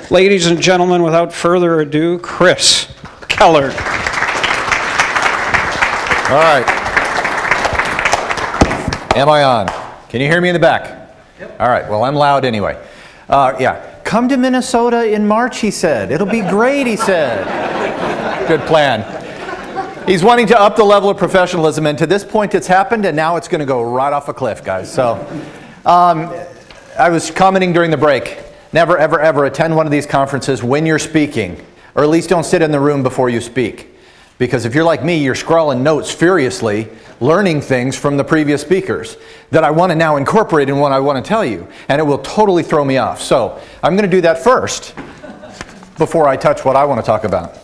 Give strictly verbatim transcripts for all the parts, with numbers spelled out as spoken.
Ladies and gentlemen, without further ado, Chris Keller. All right. Am I on? Can you hear me in the back? Yep. All right. Well, I'm loud anyway. Uh, yeah. Come to Minnesota in March, he said. It'll be great, he said. Good plan. He's wanting to up the level of professionalism, and to this point it's happened, and now it's going to go right off a cliff, guys. So, um, I was commenting during the break. Never, ever, ever attend one of these conferences when you're speaking, or at least don't sit in the room before you speak. Because if you're like me, you're scrawling notes furiously, learning things from the previous speakers that I want to now incorporate in what I want to tell you, and it will totally throw me off. So I'm going to do that first before I touch what I want to talk about.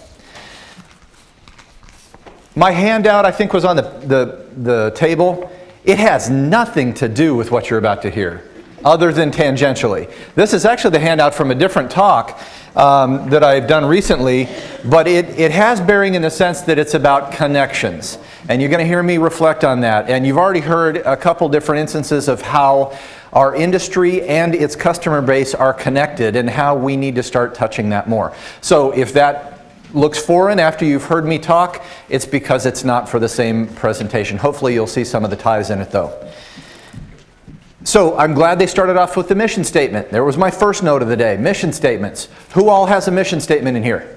My handout, I think, was on the, the, the table. It has nothing to do with what you're about to hear, other than tangentially. This is actually the handout from a different talk um, that I've done recently, but it, it has bearing in the sense that it's about connections. And you're going to hear me reflect on that. And you've already heard a couple different instances of how our industry and its customer base are connected and how we need to start touching that more. So if that looks foreign after you've heard me talk, it's because it's not for the same presentation. Hopefully you'll see some of the ties in it though. So I'm glad they started off with the mission statement. There was my first note of the day, mission statements. Who all has a mission statement in here?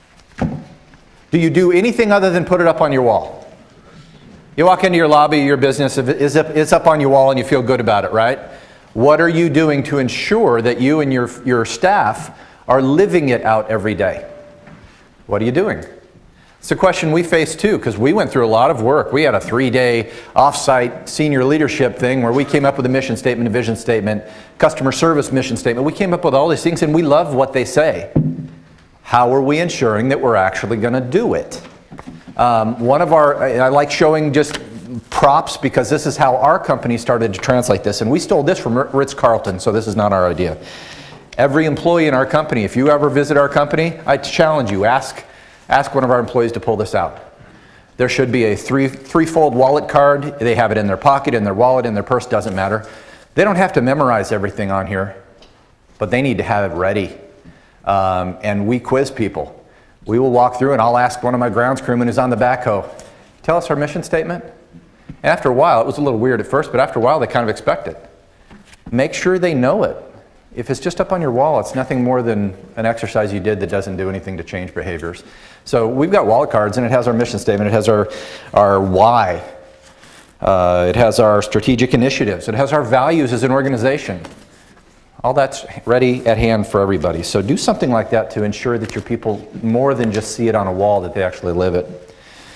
Do you do anything other than put it up on your wall? You walk into your lobby, your business, it's up, it's up on your wall and you feel good about it, right? What are you doing to ensure that you and your, your staff are living it out every day? What are you doing? It's a question we face too, because we went through a lot of work. We had a three-day off-site senior leadership thing where we came up with a mission statement, a vision statement, customer service mission statement. We came up with all these things and we love what they say. How are we ensuring that we're actually going to do it? Um, one of our, I like showing just props because this is how our company started to translate this, and we stole this from Ritz-Carlton, so this is not our idea. Every employee in our company, if you ever visit our company, I challenge you, ask Ask one of our employees to pull this out. There should be a three, three-fold wallet card. They have it in their pocket, in their wallet, in their purse, doesn't matter. They don't have to memorize everything on here, but they need to have it ready. Um, and we quiz people. We will walk through and I'll ask one of my grounds crewmen who's on the backhoe, tell us our mission statement. And after a while, it was a little weird at first, but after a while they kind of expect it. Make sure they know it. If it's just up on your wall, it's nothing more than an exercise you did that doesn't do anything to change behaviors. So we've got wallet cards and it has our mission statement, it has our, our why, uh, it has our strategic initiatives, it has our values as an organization. All that's ready at hand for everybody. So do something like that to ensure that your people more than just see it on a wall, that they actually live it.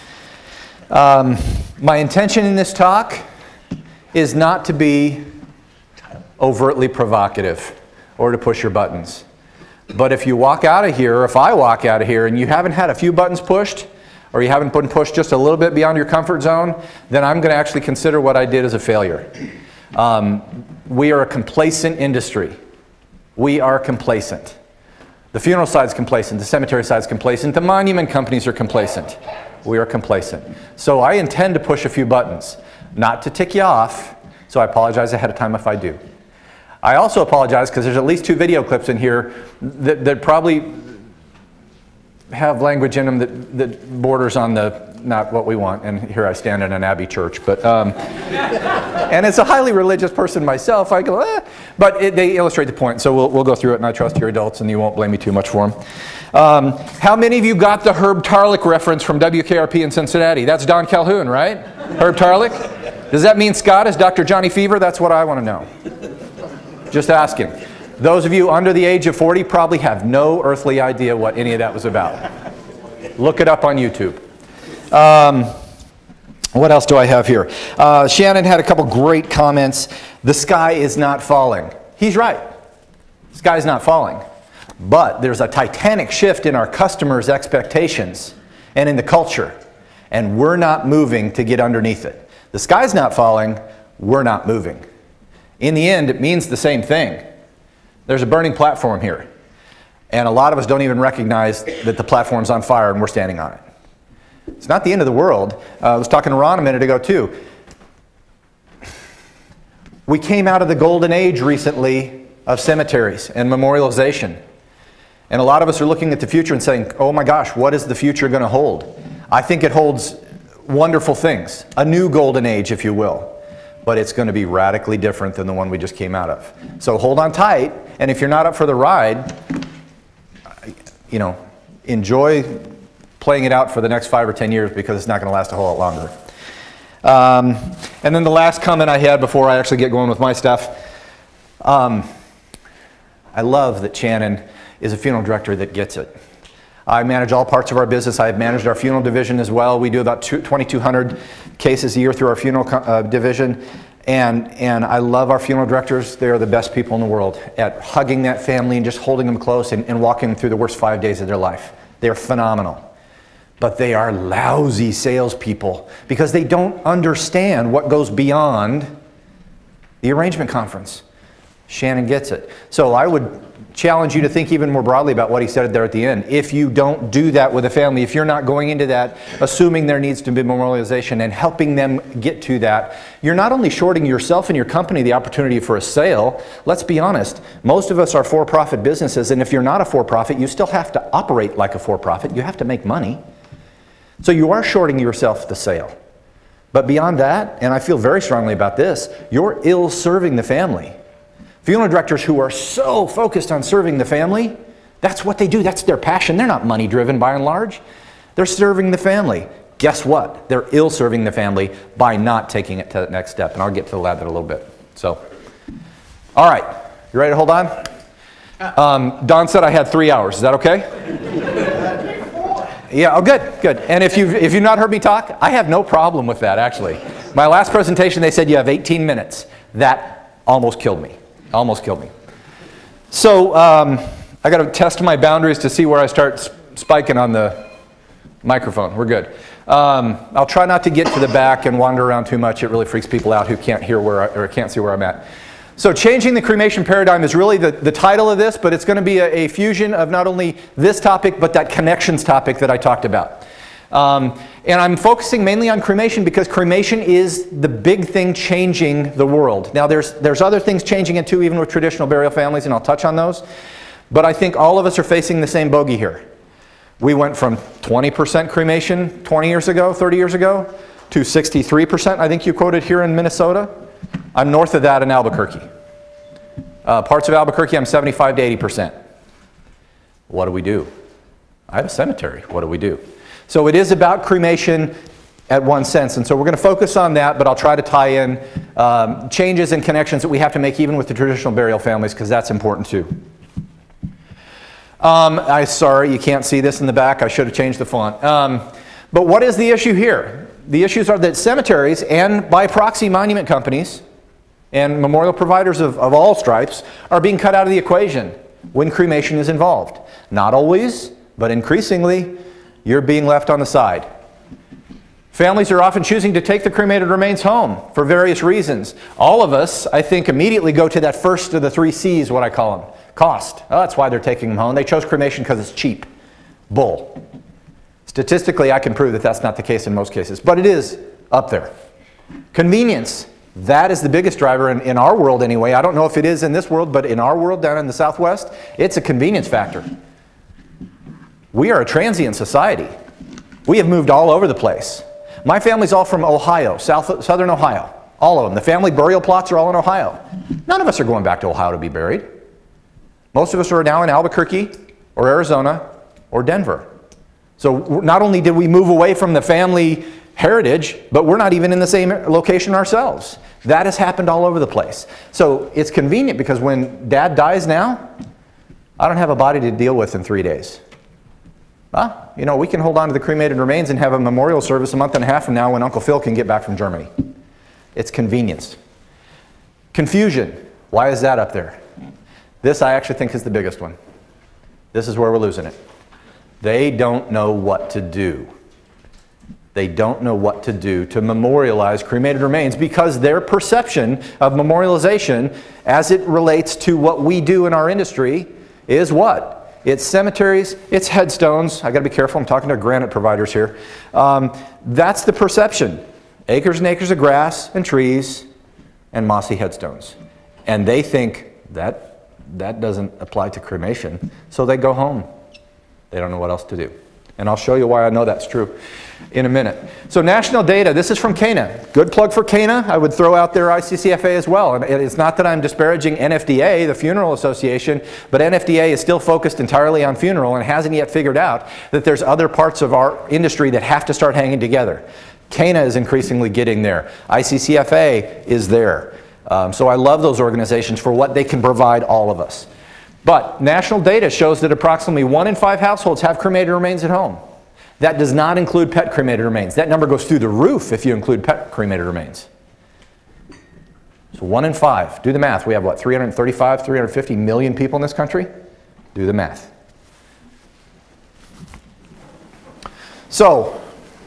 Um, my intention in this talk is not to be overtly provocative or to push your buttons. But if you walk out of here, or if I walk out of here and you haven't had a few buttons pushed, or you haven't been pushed just a little bit beyond your comfort zone, then I'm going to actually consider what I did as a failure. Um, we are a complacent industry. We are complacent. The funeral side's complacent, the cemetery side's complacent, the monument companies are complacent. We are complacent. So I intend to push a few buttons, not to tick you off, so I apologize ahead of time if I do. I also apologize because there's at least two video clips in here that, that probably have language in them that, that borders on the not what we want. And here I stand in an Abbey church, but um, and as a highly religious person myself, I go, eh. But it, they illustrate the point. So we'll, we'll go through it, and I trust your adults, and you won't blame me too much for them. Um, how many of you got the Herb Tarlick reference from W K R P in Cincinnati? That's Don Calhoun, right? Herb Tarlick. Does that mean Scott is Doctor Johnny Fever? That's what I want to know. Just asking. Those of you under the age of forty probably have no earthly idea what any of that was about. Look it up on YouTube. Um, what else do I have here? Uh, Shannon had a couple great comments. The sky is not falling. He's right. The sky is not falling. But there's a titanic shift in our customers' expectations and in the culture. And we're not moving to get underneath it. The sky's not falling. We're not moving. In the end, it means the same thing. There's a burning platform here. And a lot of us don't even recognize that the platform's on fire and we're standing on it. It's not the end of the world. Uh, I was talking to Ron a minute ago too. We came out of the golden age recently of cemeteries and memorialization. And a lot of us are looking at the future and saying, oh my gosh, what is the future going to hold? I think it holds wonderful things, a new golden age, if you will. But it's going to be radically different than the one we just came out of. So hold on tight, and if you're not up for the ride, you know, enjoy playing it out for the next five or ten years, because it's not going to last a whole lot longer. Um, and then the last comment I had before I actually get going with my stuff, um, I love that Shannon is a funeral director that gets it. I manage all parts of our business. I have managed our funeral division as well. We do about twenty-two hundred cases a year through our funeral uh, division. And, and I love our funeral directors. They are the best people in the world at hugging that family and just holding them close and, and walking them through the worst five days of their life. They are phenomenal. But they are lousy salespeople because they don't understand what goes beyond the arrangement conference. Shannon gets it. So I would challenge you to think even more broadly about what he said there at the end. If you don't do that with a family, if you're not going into that assuming there needs to be memorialization and helping them get to that, you're not only shorting yourself and your company the opportunity for a sale. Let's be honest, most of us are for-profit businesses, and if you're not a for-profit, you still have to operate like a for-profit. You have to make money. So you are shorting yourself the sale. But beyond that, and I feel very strongly about this, you're ill-serving the family. Funeral directors who are so focused on serving the family, that's what they do. That's their passion. They're not money-driven by and large. They're serving the family. Guess what? They're ill-serving the family by not taking it to the next step. And I'll get to that in a little bit. So, all right. You ready to hold on? Um, Don said I had three hours. Is that okay? Yeah, oh good, good. And if you've, if you've not heard me talk, I have no problem with that, actually. My last presentation, they said you have eighteen minutes. That almost killed me. Almost killed me. So um, I got to test my boundaries to see where I start sp spiking on the microphone. We're good. Um, I'll try not to get to the back and wander around too much. It really freaks people out who can't hear where I, or can't see where I'm at. So changing the cremation paradigm is really the, the title of this, but it's going to be a, a fusion of not only this topic, but that connections topic that I talked about. Um, and I'm focusing mainly on cremation because cremation is the big thing changing the world. Now there's, there's other things changing it too, even with traditional burial families, and I'll touch on those. But I think all of us are facing the same bogey here. We went from twenty percent cremation twenty years ago, thirty years ago, to sixty-three percent, I think you quoted here in Minnesota. I'm north of that in Albuquerque. Uh, parts of Albuquerque, I'm seventy-five to eighty percent. What do we do? I have a cemetery. What do we do? So it is about cremation at one sense, and so we're going to focus on that, but I'll try to tie in um, changes and connections that we have to make even with the traditional burial families, because that's important too. Um, I'm sorry, you can't see this in the back. I should have changed the font. Um, but what is the issue here? The issues are that cemeteries and by proxy monument companies and memorial providers of, of all stripes are being cut out of the equation when cremation is involved. Not always, but increasingly, you're being left on the side. Families are often choosing to take the cremated remains home for various reasons. All of us, I think, immediately go to that first of the three C's, what I call them. Cost. Oh, that's why they're taking them home. They chose cremation because it's cheap. Bull. Statistically, I can prove that that's not the case in most cases, but it is up there. Convenience. That is the biggest driver in, in our world anyway. I don't know if it is in this world, but in our world down in the Southwest, it's a convenience factor. We are a transient society. We have moved all over the place. My family's all from Ohio, South, Southern Ohio. All of them. The family burial plots are all in Ohio. None of us are going back to Ohio to be buried. Most of us are now in Albuquerque or Arizona or Denver. So not only did we move away from the family heritage, but we're not even in the same location ourselves. That has happened all over the place. So it's convenient because when Dad dies now, I don't have a body to deal with in three days. Huh? You know, we can hold on to the cremated remains and have a memorial service a month and a half from now when Uncle Phil can get back from Germany. It's convenience. Confusion. Why is that up there? This I actually think is the biggest one. This is where we're losing it. They don't know what to do. They don't know what to do to memorialize cremated remains because their perception of memorialization as it relates to what we do in our industry is what? It's cemeteries, it's headstones. I got to be careful, I'm talking to granite providers here. Um, that's the perception. Acres and acres of grass and trees and mossy headstones. And they think that that doesn't apply to cremation. So they go home. They don't know what else to do. And I'll show you why I know that's true in a minute. So national data, this is from C A N A. Good plug for C A N A. I would throw out their I C C F A as well. And it's not that I'm disparaging N F D A, the Funeral Association, but N F D A is still focused entirely on funeral and hasn't yet figured out that there's other parts of our industry that have to start hanging together. C A N A is increasingly getting there. I C C F A is there. Um, so I love those organizations for what they can provide all of us. But national data shows that approximately one in five households have cremated remains at home. That does not include pet cremated remains. That number goes through the roof if you include pet cremated remains. So one in five. Do the math. We have what, three hundred thirty-five, three hundred fifty million people in this country? Do the math. So,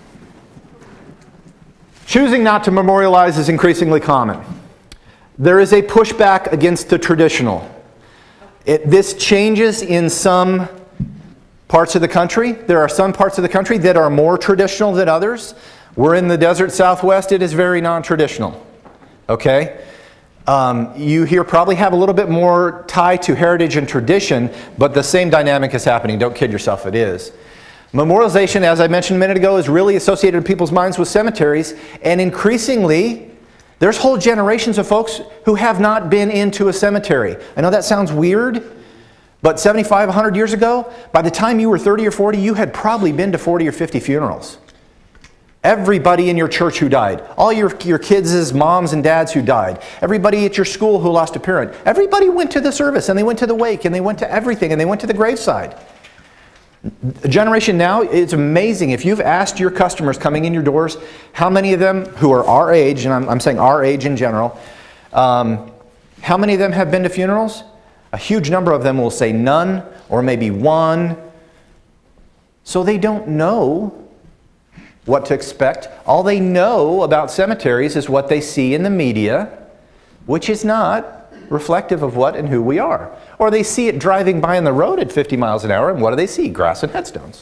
choosing not to memorialize is increasingly common. There is a pushback against the traditional. It, this changes in some parts of the country. There are some parts of the country that are more traditional than others. We're in the desert Southwest. It is very non-traditional. Okay? Um, you here probably have a little bit more tie to heritage and tradition, but the same dynamic is happening. Don't kid yourself, it is. Memorialization, as I mentioned a minute ago, is really associated in people's minds with cemeteries, and increasingly there's whole generations of folks who have not been into a cemetery. I know that sounds weird, but seventy-five, a hundred years ago, by the time you were thirty or forty, you had probably been to forty or fifty funerals. Everybody in your church who died, all your, your kids' moms and dads who died, everybody at your school who lost a parent, everybody went to the service, and they went to the wake, and they went to everything, and they went to the graveside. The generation now, it's amazing. If you've asked your customers coming in your doors, how many of them who are our age, and I'm, I'm saying our age in general, um, how many of them have been to funerals? A huge number of them will say none, or maybe one. So they don't know what to expect. All they know about cemeteries is what they see in the media, which is not reflective of what and who we are. Or they see it driving by on the road at fifty miles an hour, and what do they see? Grass and headstones.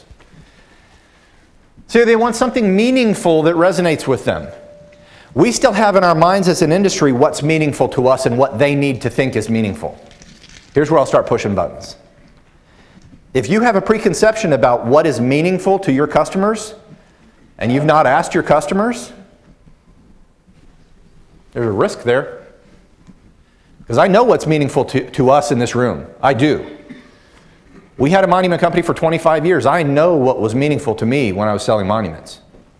So they want something meaningful that resonates with them. We still have in our minds as an industry what's meaningful to us and what they need to think is meaningful. Here's where I'll start pushing buttons. If you have a preconception about what is meaningful to your customers, and you've not asked your customers, there's a risk there. Because I know what's meaningful to, to us in this room. I do. We had a monument company for twenty-five years. I know what was meaningful to me when I was selling monuments.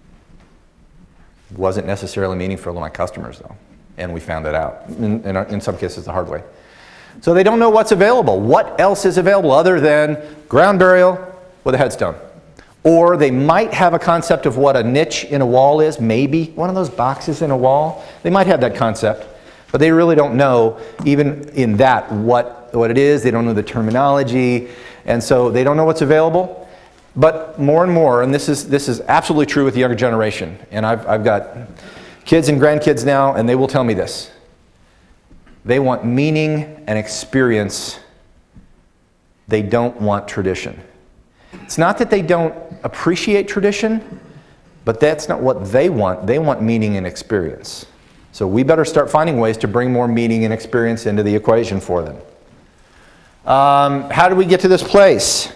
It wasn't necessarily meaningful to my customers, though. And we found that out, in, in, in some cases the hard way. So they don't know what's available. What else is available other than ground burial with a headstone? Or they might have a concept of what a niche in a wall is, maybe. One of those boxes in a wall. They might have that concept. But they really don't know, even in that, what, what it is. They don't know the terminology. And so they don't know what's available. But more and more, and this is, this is absolutely true with the younger generation, and I've, I've got kids and grandkids now, and they will tell me this. They want meaning and experience. They don't want tradition. It's not that they don't appreciate tradition, but that's not what they want. They want meaning and experience. So we better start finding ways to bring more meaning and experience into the equation for them. Um, how did we get to this place?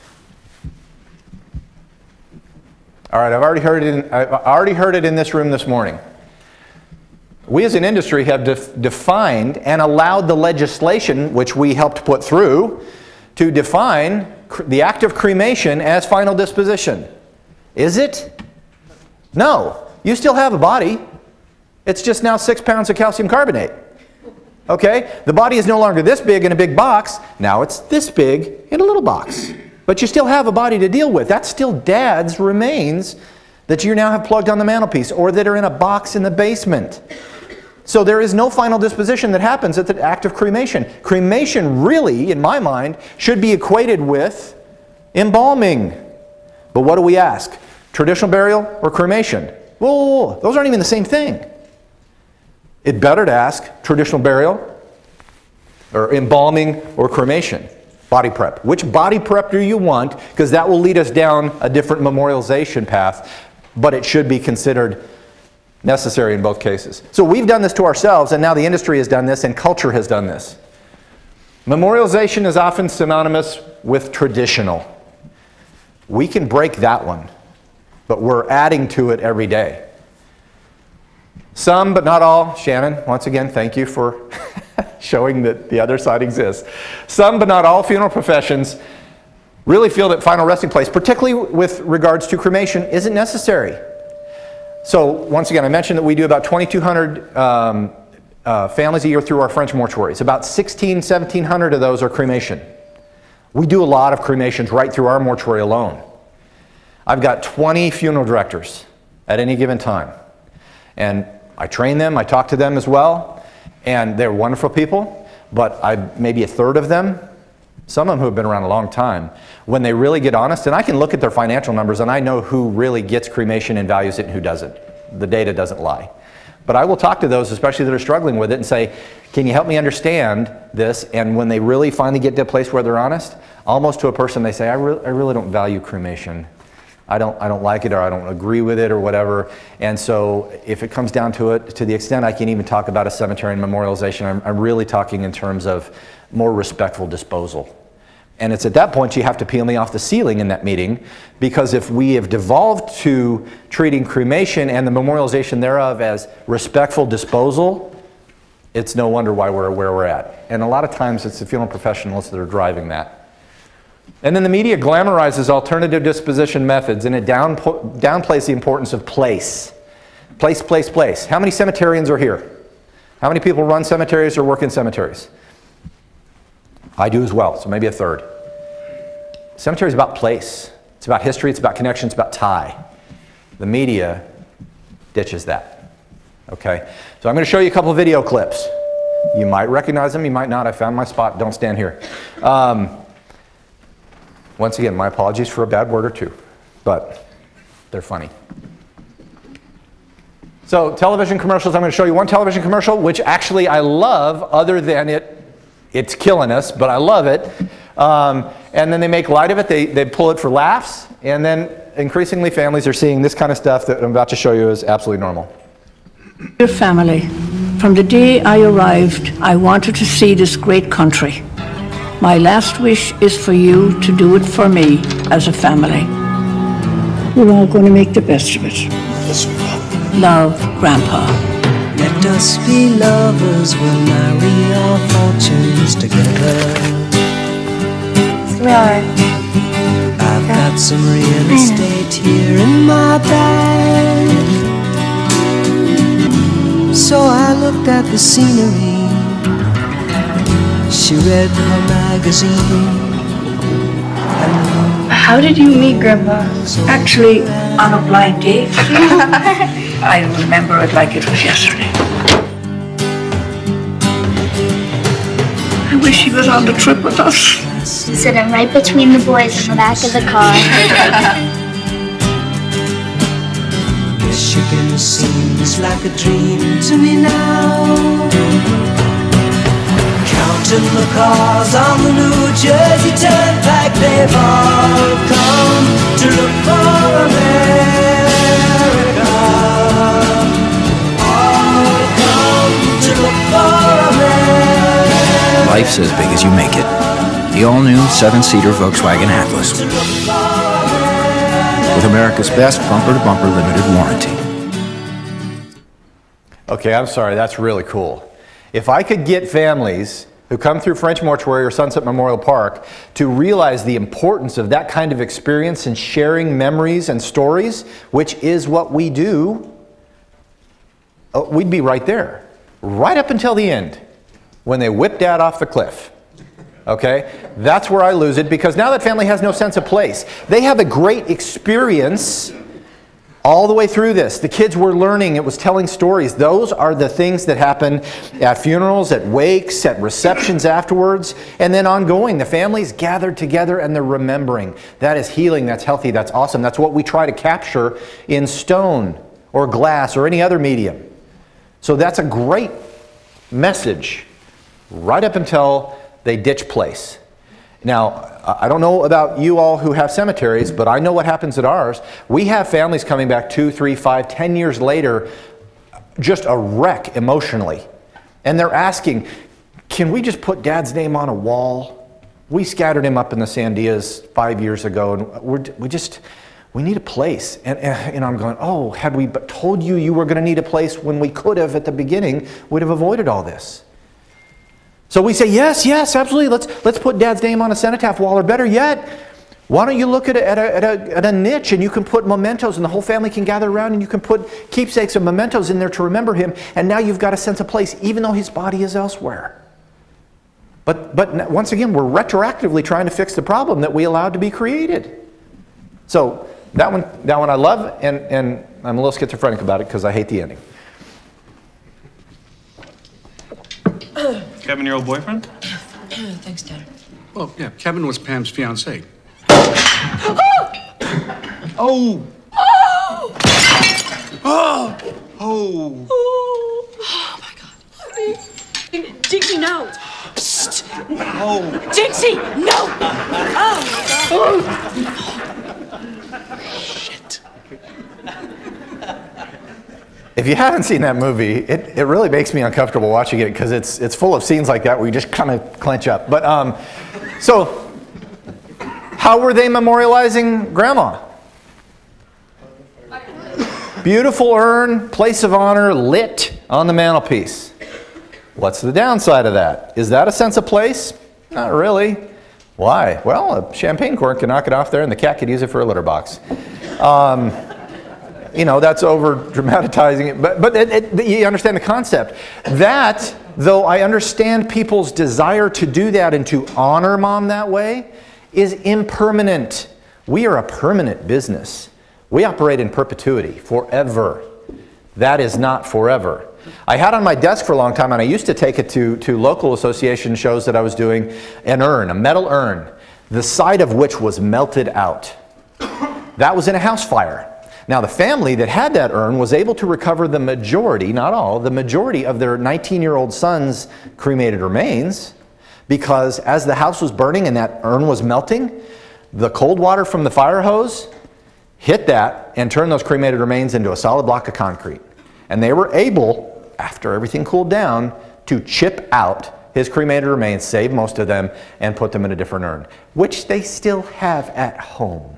All right, I've already heard it in, I've already heard it in this room this morning. We as an industry have def defined and allowed the legislation, which we helped put through, to define cr the act of cremation as final disposition. Is it? No. You still have a body. It's just now six pounds of calcium carbonate. Okay? The body is no longer this big in a big box. Now it's this big in a little box. But you still have a body to deal with. That's still Dad's remains that you now have plugged on the mantelpiece or that are in a box in the basement. So there is no final disposition that happens at the act of cremation. Cremation really, in my mind, should be equated with embalming. But what do we ask? Traditional burial or cremation? Whoa, those aren't even the same thing. It's better to ask traditional burial or embalming or cremation. Body prep. Which body prep do you want? Because that will lead us down a different memorialization path, but it should be considered necessary in both cases. So we've done this to ourselves, and now the industry has done this, and culture has done this. Memorialization is often synonymous with traditional. We can break that one, but we're adding to it every day. Some, but not all, Shannon, once again, thank you for showing that the other side exists. Some, but not all funeral professions really feel that final resting place, particularly with regards to cremation, isn't necessary. So once again, I mentioned that we do about twenty-two hundred um, uh, families a year through our French mortuaries. About sixteen, seventeen hundred of those are cremation. We do a lot of cremations right through our mortuary alone. I've got twenty funeral directors at any given time. And I train them, I talk to them as well, and they're wonderful people, but I, maybe a third of them, some of them who have been around a long time, when they really get honest, and I can look at their financial numbers and I know who really gets cremation and values it and who doesn't. The data doesn't lie. But I will talk to those, especially that are struggling with it, and say, can you help me understand this? And when they really finally get to a place where they're honest, almost to a person, they say, I, re I really don't value cremation. I don't, I don't like it, or I don't agree with it, or whatever. And so if it comes down to it, to the extent I can even talk about a cemetery and memorialization, I'm, I'm really talking in terms of more respectful disposal. And it's at that point you have to peel me off the ceiling in that meeting, because if we have devolved to treating cremation and the memorialization thereof as respectful disposal, it's no wonder why we're where we're at. And a lot of times it's the funeral professionals that are driving that. And then the media glamorizes alternative disposition methods, and it down, downplays the importance of place. Place, place, place. How many cemeterians are here? How many people run cemeteries or work in cemeteries? I do as well, so maybe a third. Cemetery is about place. It's about history, it's about connection, it's about tie. The media ditches that. Okay? So I'm going to show you a couple of video clips. You might recognize them, you might not. I found my spot. Don't stand here. Um, once again, my apologies for a bad word or two, but they're funny. So television commercials, I'm going to show you one television commercial, which actually I love, other than it, it's killing us, but I love it. Um, and then they make light of it, they, they pull it for laughs, and then increasingly families are seeing this kind of stuff that I'm about to show you is absolutely normal. Dear family, from the day I arrived, I wanted to see this great country. My last wish is for you to do it for me as a family. We're all going to make the best of it. Love, Grandpa. Let us be lovers, we'll marry our fortunes together. We are. I've got some real estate here in my bag. So I looked at the scenery. She read her magazine. How did you meet Grandpa? Actually, on a blind date. I remember it like it was yesterday. I wish he was on the trip with us. Sitting right between the boys in the back of the car. Michigan seems like a dream to me now. Counting the cars on the New Jersey Turnpike, they've all come to look for America. All come to look for America. Life's as big as you make it. The all-new seven-seater Volkswagen Atlas. With America's best bumper-to-bumper limited warranty. Okay, I'm sorry, that's really cool. If I could get families who come through French Mortuary or Sunset Memorial Park to realize the importance of that kind of experience and sharing memories and stories, which is what we do, oh, we'd be right there, right up until the end, when they whip Dad off the cliff. Okay, that's where I lose it, because now that family has no sense of place. They have a great experience all the way through this. The kids were learning, it was telling stories. Those are the things that happen at funerals, at wakes, at receptions afterwards, and then ongoing. The families gathered together and they're remembering. That is healing, that's healthy, that's awesome. That's what we try to capture in stone or glass or any other medium. So that's a great message right up until they ditch place. Now, I don't know about you all who have cemeteries, but I know what happens at ours. We have families coming back two, three, five, ten years later, just a wreck emotionally. And they're asking, can we just put Dad's name on a wall? We scattered him up in the Sandias five years ago, and we're, we just, we need a place. And, and you know, I'm going, oh, had we told you you were going to need a place when we could have at the beginning, we'd have avoided all this. So we say, yes, yes, absolutely. Let's, let's put Dad's name on a cenotaph wall, or better yet, why don't you look at a, at, a, at, a, at a niche and you can put mementos and the whole family can gather around and you can put keepsakes and mementos in there to remember him, and now you've got a sense of place even though his body is elsewhere. But, but once again, we're retroactively trying to fix the problem that we allowed to be created. So that one, that one I love, and, and I'm a little schizophrenic about it because I hate the ending. Kevin, your old boyfriend? Thanks, Dad. Well, yeah, Kevin was Pam's fiancé. Oh! Oh! Oh! Oh! Oh my God. Dixie, no! Psst! Oh! Dixie, no! Oh my God. Shit. If you haven't seen that movie, it, it really makes me uncomfortable watching it because it's, it's full of scenes like that where you just kind of clench up. But, um, so, how were they memorializing Grandma? Beautiful urn, place of honor, lit on the mantelpiece. What's the downside of that? Is that a sense of place? Not really. Why? Well, a champagne cork can knock it off there and the cat could use it for a litter box. Um, you know, that's over dramatizing it, but, but it, it, you understand the concept. That, though I understand people's desire to do that and to honor Mom that way, is impermanent. We are a permanent business. We operate in perpetuity, forever. That is not forever. I had on my desk for a long time, and I used to take it to, to local association shows that I was doing, an urn, a metal urn, the side of which was melted out. That was in a house fire. Now, the family that had that urn was able to recover the majority, not all, the majority of their nineteen-year-old son's cremated remains, because as the house was burning and that urn was melting, the cold water from the fire hose hit that and turned those cremated remains into a solid block of concrete. And they were able, after everything cooled down, to chip out his cremated remains, save most of them, and put them in a different urn, which they still have at home.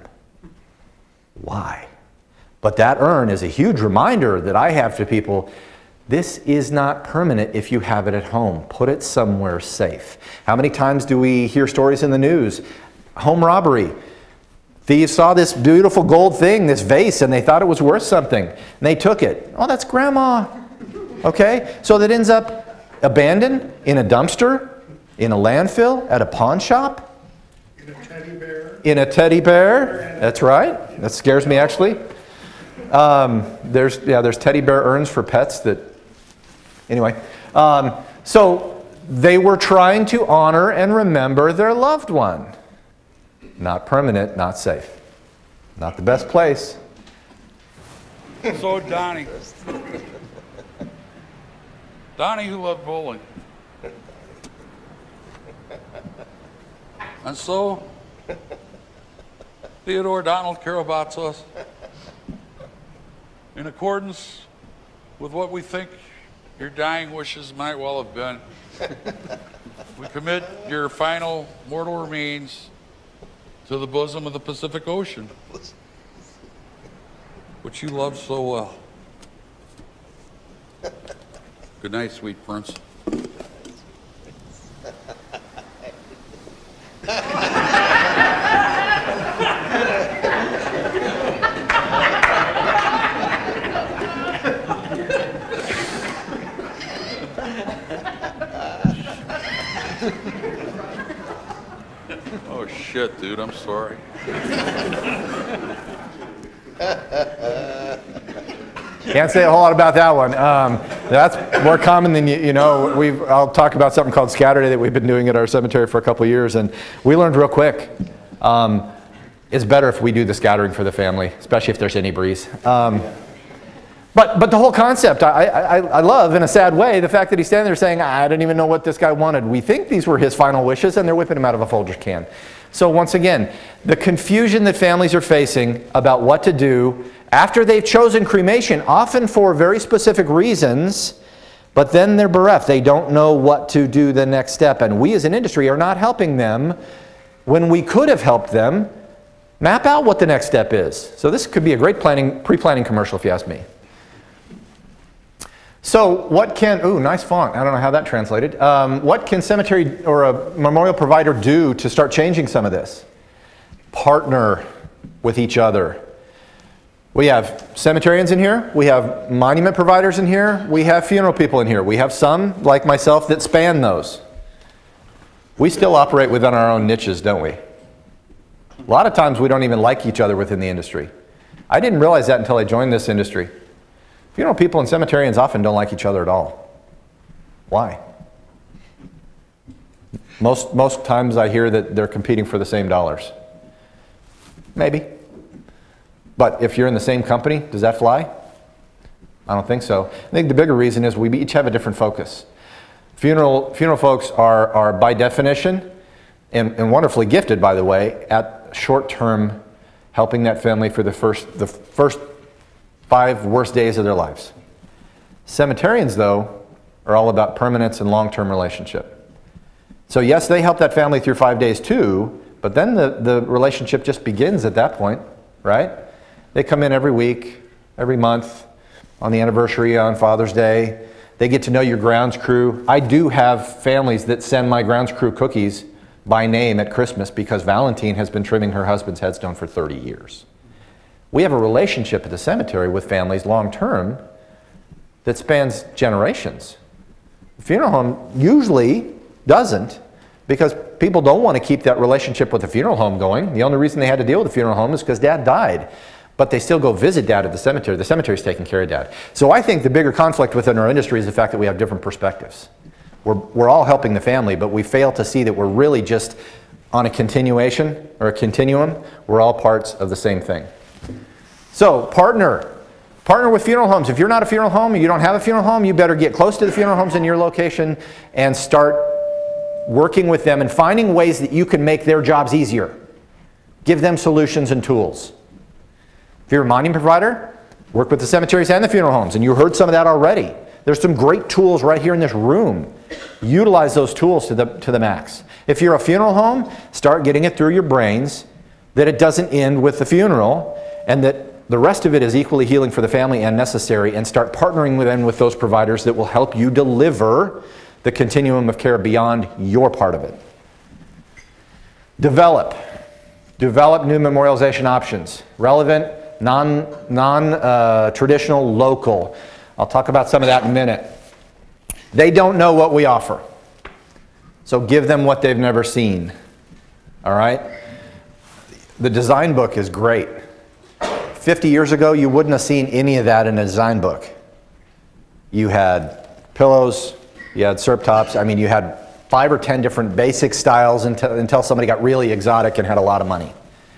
Why? But that urn is a huge reminder that I have to people, this is not permanent if you have it at home. Put it somewhere safe. How many times do we hear stories in the news? Home robbery. Thieves saw this beautiful gold thing, this vase, and they thought it was worth something. And they took it. Oh, that's Grandma. Okay? So that ends up abandoned in a dumpster, in a landfill, at a pawn shop. In a teddy bear. In a teddy bear. That's right. That scares me, actually. Um, there's, yeah, there's teddy bear urns for pets that, anyway. Um, so they were trying to honor and remember their loved one. Not permanent, not safe. Not the best place. So Donnie. Donnie who loved bowling. And so, Theodore Donald Karabatsos, in accordance with what we think your dying wishes might well have been, we commit your final mortal remains to the bosom of the Pacific Ocean, which you loved so well. Good night, sweet prince. Oh shit, dude, I'm sorry. Can't say a whole lot about that one. Um, that's more common than you, you know. We've, I'll talk about something called Scatter Day that we've been doing at our cemetery for a couple of years, and we learned real quick. Um, it's better if we do the scattering for the family, especially if there's any breeze. Um, but, but the whole concept, I, I, I love, in a sad way, the fact that he's standing there saying, I don't even know what this guy wanted. We think these were his final wishes, and they're whipping him out of a Folgers can. So once again, the confusion that families are facing about what to do after they've chosen cremation, often for very specific reasons, But then they're bereft. They don't know what to do the next step. And we as an industry are not helping them when we could have helped them map out what the next step is. So this could be a great planning, pre-planning commercial if you ask me. So what can, ooh, nice font. I don't know how that translated. Um, what can cemetery or a memorial provider do to start changing some of this? Partner with each other. We have cemeterians in here. We have monument providers in here. We have funeral people in here. We have some, like myself, that span those. We still operate within our own niches, don't we? A lot of times we don't even like each other within the industry. I didn't realize that until I joined this industry. Funeral people and cemeterians often don't like each other at all. Why? Most, most times I hear that they're competing for the same dollars. Maybe. But if you're in the same company, does that fly? I don't think so. I think the bigger reason is we each have a different focus. Funeral, funeral folks are, are by definition, and, and wonderfully gifted by the way, at short-term helping that family for the first, the first five worst days of their lives. Cemeterians, though, are all about permanence and long-term relationship. So yes, they help that family through five days too, but then the, the relationship just begins at that point, right? They come in every week, every month, on the anniversary, on Father's Day. They get to know your grounds crew. I do have families that send my grounds crew cookies by name at Christmas because Valentine has been trimming her husband's headstone for thirty years. We have a relationship at the cemetery with families long-term that spans generations. The funeral home usually doesn't because people don't want to keep that relationship with the funeral home going. The only reason they had to deal with the funeral home is because Dad died. But they still go visit Dad at the cemetery. The cemetery's taking care of Dad. So I think the bigger conflict within our industry is the fact that we have different perspectives. We're, we're all helping the family, but we fail to see that we're really just on a continuation or a continuum. We're all parts of the same thing. So partner. Partner with funeral homes. If you're not a funeral home, or you don't have a funeral home, you better get close to the funeral homes in your location and start working with them and finding ways that you can make their jobs easier. Give them solutions and tools. If you're a monument provider, work with the cemeteries and the funeral homes, and you heard some of that already. There's some great tools right here in this room. Utilize those tools to the, to the max. If you're a funeral home, start getting it through your brains that it doesn't end with the funeral and that the rest of it is equally healing for the family and necessary, and start partnering with them with those providers that will help you deliver the continuum of care beyond your part of it. Develop. Develop new memorialization options. Relevant, non, non, uh, traditional, local. I'll talk about some of that in a minute. They don't know what we offer. So give them what they've never seen. All right? The design book is great. fifty years ago, you wouldn't have seen any of that in a design book. You had pillows, you had serp tops. I mean, you had five or ten different basic styles until, until somebody got really exotic and had a lot of money.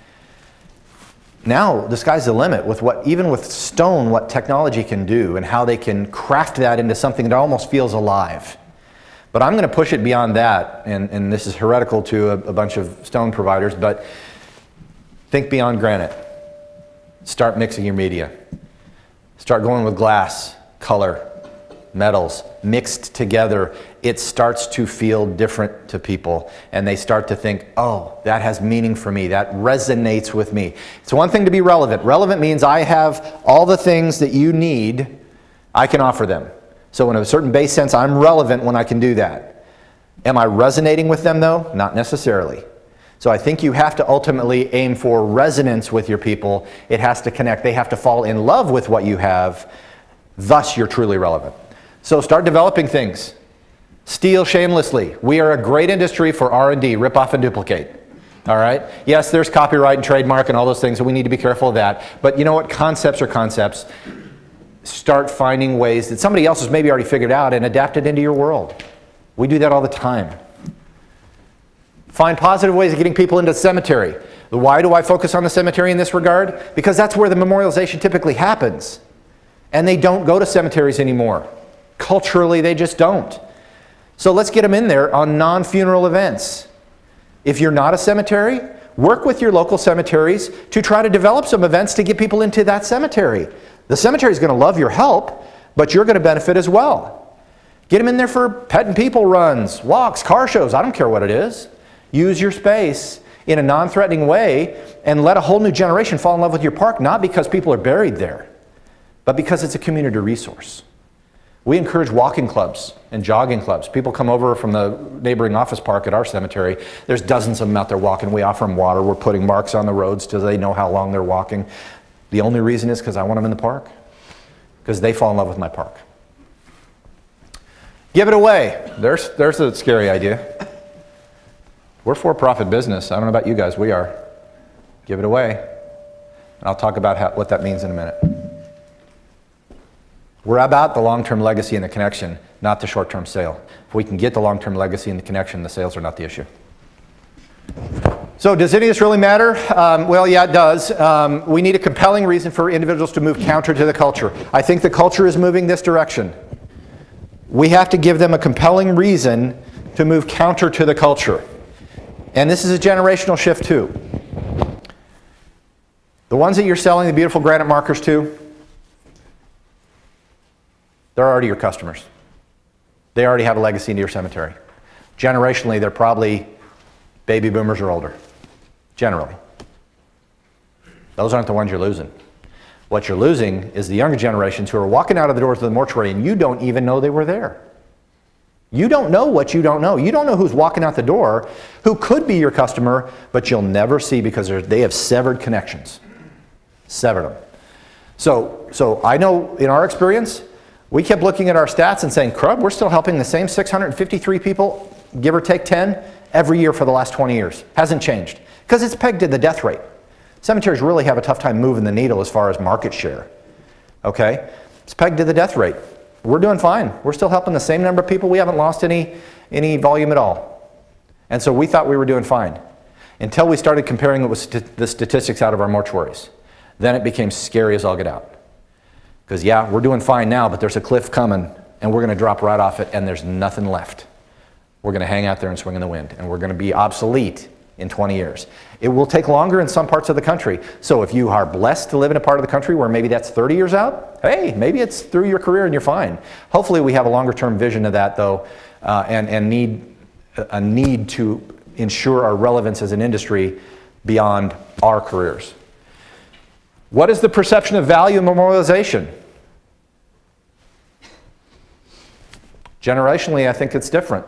Now, the sky's the limit with what, even with stone, what technology can do and how they can craft that into something that almost feels alive. But I'm going to push it beyond that, and, and this is heretical to a, a bunch of stone providers, but think beyond granite. Start mixing your media. Start going with glass, color, metals, mixed together. It starts to feel different to people, and they start to think, oh, that has meaning for me, that resonates with me. It's one thing to be relevant. Relevant means I have all the things that you need, I can offer them. So in a certain base sense, I'm relevant when I can do that. Am I resonating with them though? Not necessarily. So I think you have to ultimately aim for resonance with your people. It has to connect. They have to fall in love with what you have. Thus, you're truly relevant. So start developing things. Steal shamelessly. We are a great industry for R and D, rip off and duplicate. All right? Yes, there's copyright and trademark and all those things, so we need to be careful of that. But you know what? Concepts are concepts. Start finding ways that somebody else has maybe already figured out and adapt it into your world. We do that all the time. Find positive ways of getting people into the cemetery. Why do I focus on the cemetery in this regard? Because that's where the memorialization typically happens. And they don't go to cemeteries anymore. Culturally, they just don't. So let's get them in there on non-funeral events. If you're not a cemetery, work with your local cemeteries to try to develop some events to get people into that cemetery. The cemetery is going to love your help, but you're going to benefit as well. Get them in there for pet and people runs, walks, car shows, I don't care what it is. Use your space in a non-threatening way and let a whole new generation fall in love with your park, not because people are buried there, but because it's a community resource. We encourage walking clubs and jogging clubs. People come over from the neighboring office park at our cemetery. There's dozens of them out there walking. We offer them water. We're putting marks on the roads so they know how long they're walking. The only reason is because I want them in the park, because they fall in love with my park. Give it away. There's, there's a scary idea. We're for-profit business. I don't know about you guys. We are. Give it away. And I'll talk about how, what that means in a minute. We're about the long-term legacy and the connection, not the short-term sale. If we can get the long-term legacy and the connection, the sales are not the issue. So does any of this really matter? Um, well, yeah, it does. Um, we need a compelling reason for individuals to move counter to the culture. I think the culture is moving this direction. We have to give them a compelling reason to move counter to the culture. And this is a generational shift too. The ones that you're selling the beautiful granite markers to, they're already your customers. They already have a legacy into your cemetery. Generationally, they're probably baby boomers or older, generally. Those aren't the ones you're losing. What you're losing is the younger generations who are walking out of the doors of the mortuary and you don't even know they were there. You don't know what you don't know. You don't know who's walking out the door, who could be your customer, but you'll never see because they have severed connections. Severed them. So, so I know in our experience, we kept looking at our stats and saying, crud, we're still helping the same six hundred fifty-three people, give or take ten, every year for the last twenty years. Hasn't changed. Because it's pegged to the death rate. Cemeteries really have a tough time moving the needle as far as market share. Okay? It's pegged to the death rate. We're doing fine. We're still helping the same number of people. We haven't lost any, any volume at all. And so we thought we were doing fine. Until we started comparing it with st the statistics out of our mortuaries. Then it became scary as all get out. Because yeah, we're doing fine now, but there's a cliff coming and we're going to drop right off it and there's nothing left. We're going to hang out there and swing in the wind and we're going to be obsolete in twenty years. It will take longer in some parts of the country. So if you are blessed to live in a part of the country where maybe that's thirty years out, hey, maybe it's through your career and you're fine. Hopefully we have a longer term vision of that though, uh, and, and need a need to ensure our relevance as an industry beyond our careers. What is the perception of value in memorialization? Generationally, I think it's different.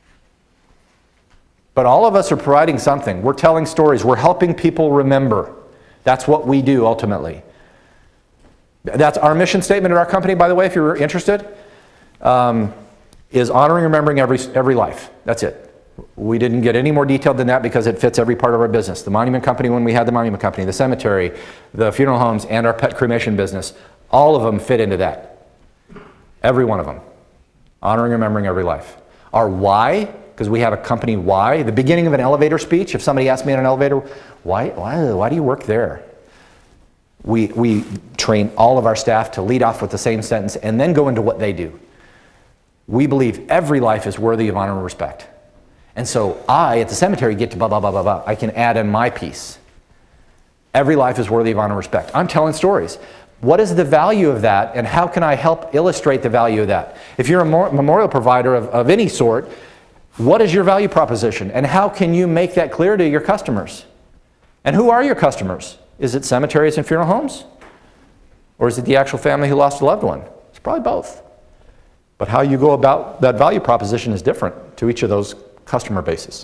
But all of us are providing something. We're telling stories. We're helping people remember. That's what we do ultimately. That's our mission statement at our company, by the way, if you're interested, um, is honoring and remembering every, every life. That's it. We didn't get any more detailed than that because it fits every part of our business. The monument company when we had the monument company, the cemetery, the funeral homes, and our pet cremation business, all of them fit into that. Every one of them. Honoring and remembering every life. Our why, because we have a company why, the beginning of an elevator speech, if somebody asked me in an elevator, why, why, why do you work there? We, we train all of our staff to lead off with the same sentence and then go into what they do. We believe every life is worthy of honor and respect. And so I, at the cemetery, get to blah, blah, blah, blah, blah. I can add in my piece. Every life is worthy of honor and respect. I'm telling stories. What is the value of that, and how can I help illustrate the value of that? If you're a memorial provider of, of any sort, what is your value proposition, and how can you make that clear to your customers? And who are your customers? Is it cemeteries and funeral homes? Or is it the actual family who lost a loved one? It's probably both. But how you go about that value proposition is different to each of those customer bases.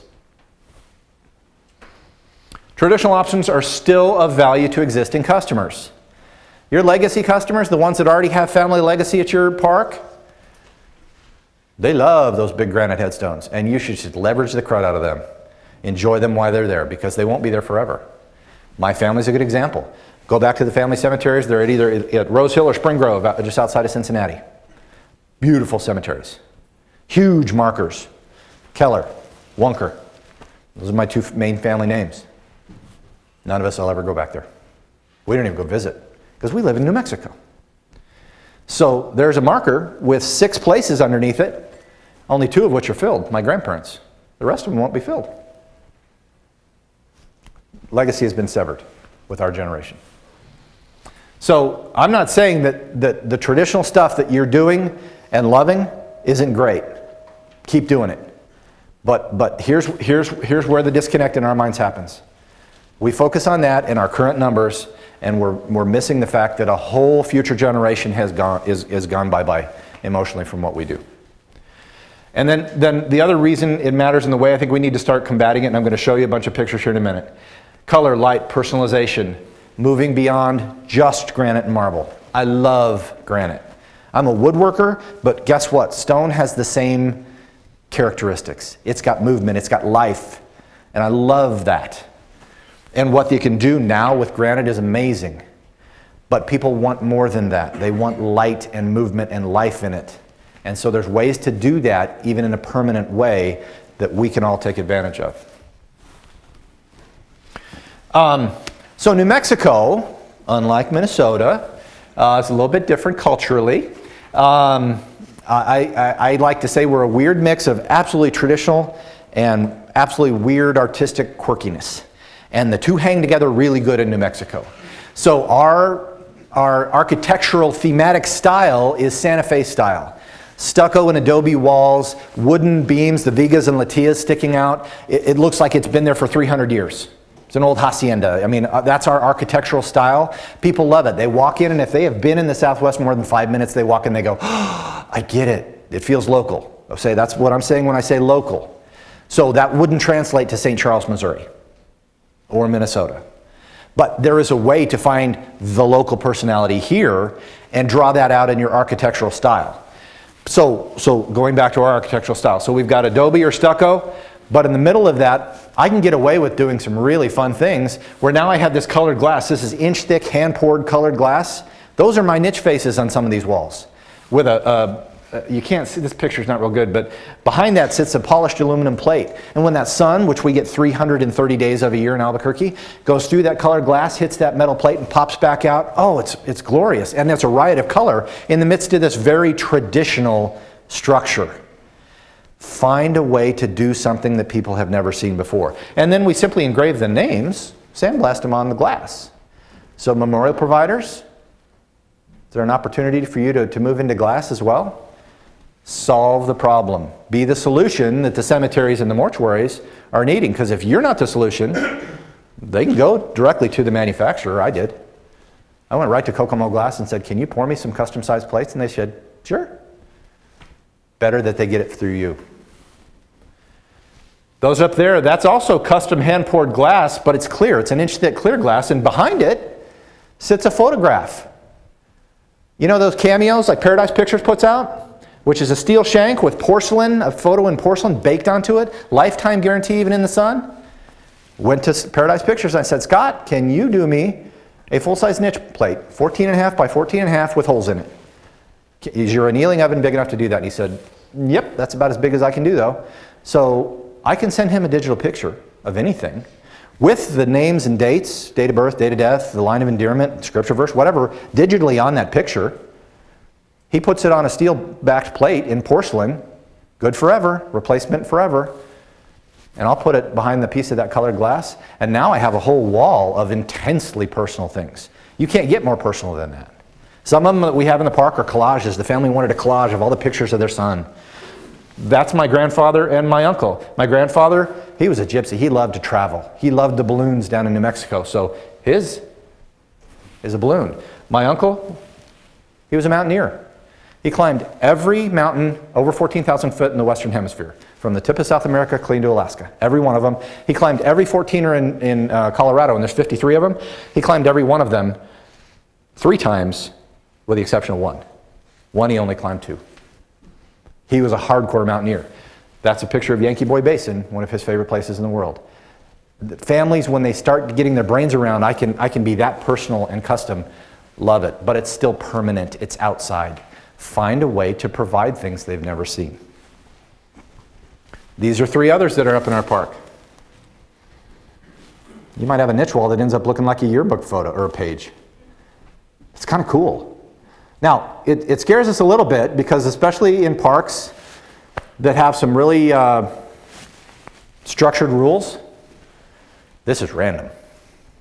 Traditional options are still of value to existing customers. Your legacy customers, the ones that already have family legacy at your park, they love those big granite headstones, and you should just leverage the crud out of them. Enjoy them while they're there, because they won't be there forever. My family's a good example. Go back to the family cemeteries. They're at either at Rose Hill or Spring Grove, just outside of Cincinnati. Beautiful cemeteries. Huge markers. Keller, Wunker. Those are my two main family names. None of us will ever go back there. We don't even go visit, because we live in New Mexico. So there's a marker with six places underneath it, only two of which are filled, my grandparents. The rest of them won't be filled. Legacy has been severed with our generation. So I'm not saying that, that the traditional stuff that you're doing and loving isn't great. Keep doing it. But, but here's, here's, here's where the disconnect in our minds happens. We focus on that in our current numbers, and we're, we're missing the fact that a whole future generation has gone, is, is gone bye-bye emotionally from what we do. And then, then the other reason it matters in the way I think we need to start combating it, and I'm going to show you a bunch of pictures here in a minute. Color, light, personalization, moving beyond just granite and marble. I love granite. I'm a woodworker, but guess what? Stone has the same characteristics. It's got movement, it's got life, and I love that. And what you can do now with granite is amazing. But people want more than that. They want light and movement and life in it. And so there's ways to do that, even in a permanent way, that we can all take advantage of. Um, so New Mexico, unlike Minnesota, uh, is a little bit different culturally. Um, I, I, I like to say we're a weird mix of absolutely traditional and absolutely weird artistic quirkiness. And the two hang together really good in New Mexico. So our, our architectural thematic style is Santa Fe style. Stucco and adobe walls, wooden beams, the vigas and latias sticking out. It, it looks like it's been there for three hundred years. It's an old hacienda. I mean, uh, that's our architectural style. People love it. They walk in, and if they have been in the Southwest more than five minutes, they walk in, they go, oh, I get it. It feels local. I'll say that's what I'm saying when I say local. So that wouldn't translate to Saint Charles, Missouri or Minnesota. But there is a way to find the local personality here and draw that out in your architectural style. So, so going back to our architectural style. So we've got adobe or stucco, but in the middle of that, I can get away with doing some really fun things where now I have this colored glass. This is inch thick, hand poured colored glass. Those are my niche faces on some of these walls. With a, a, a you can't see, this picture's not real good, but behind that sits a polished aluminum plate. And when that sun, which we get three hundred thirty days of a year in Albuquerque, goes through that colored glass, hits that metal plate and pops back out, oh, it's, it's glorious. And that's a riot of color in the midst of this very traditional structure. Find a way to do something that people have never seen before. And then we simply engrave the names, sandblast them on the glass. So memorial providers, is there an opportunity for you to, to move into glass as well? Solve the problem. Be the solution that the cemeteries and the mortuaries are needing. Because if you're not the solution, they can go directly to the manufacturer. I did. I went right to Kokomo Glass and said, can you pour me some custom sized plates? And they said, sure. Better that they get it through you. Those up there, that's also custom hand-poured glass, but it's clear. It's an inch-thick clear glass, and behind it sits a photograph. You know those cameos like Paradise Pictures puts out? Which is a steel shank with porcelain, a photo in porcelain baked onto it, lifetime guarantee even in the sun. Went to Paradise Pictures and I said, Scott, can you do me a full-size niche plate, fourteen and a half by fourteen and a half with holes in it? Is your annealing oven big enough to do that? And he said, yep, that's about as big as I can do though. So I can send him a digital picture of anything with the names and dates, date of birth, date of death, the line of endearment, scripture verse, whatever, digitally on that picture. He puts it on a steel-backed plate in porcelain, good forever, replacement forever. And I'll put it behind the piece of that colored glass. And now I have a whole wall of intensely personal things. You can't get more personal than that. Some of them that we have in the park are collages. The family wanted a collage of all the pictures of their son. That's my grandfather and my uncle. My grandfather, he was a gypsy. He loved to travel. He loved the balloons down in New Mexico. So his is a balloon. My uncle, he was a mountaineer. He climbed every mountain over fourteen thousand foot in the Western Hemisphere, from the tip of South America clean to Alaska. Every one of them. He climbed every fourteener in, in uh, Colorado, and there's fifty-three of them. He climbed every one of them three times, with the exception of one. One he only climbed two. He was a hardcore mountaineer. That's a picture of Yankee Boy Basin, one of his favorite places in the world. The families, when they start getting their brains around, I can, I can be that personal and custom, love it. But it's still permanent. It's outside. Find a way to provide things they've never seen. These are three others that are up in our park. You might have a niche wall that ends up looking like a yearbook photo or a page. It's kind of cool. Now, it, it scares us a little bit because especially in parks that have some really uh, structured rules, this is random.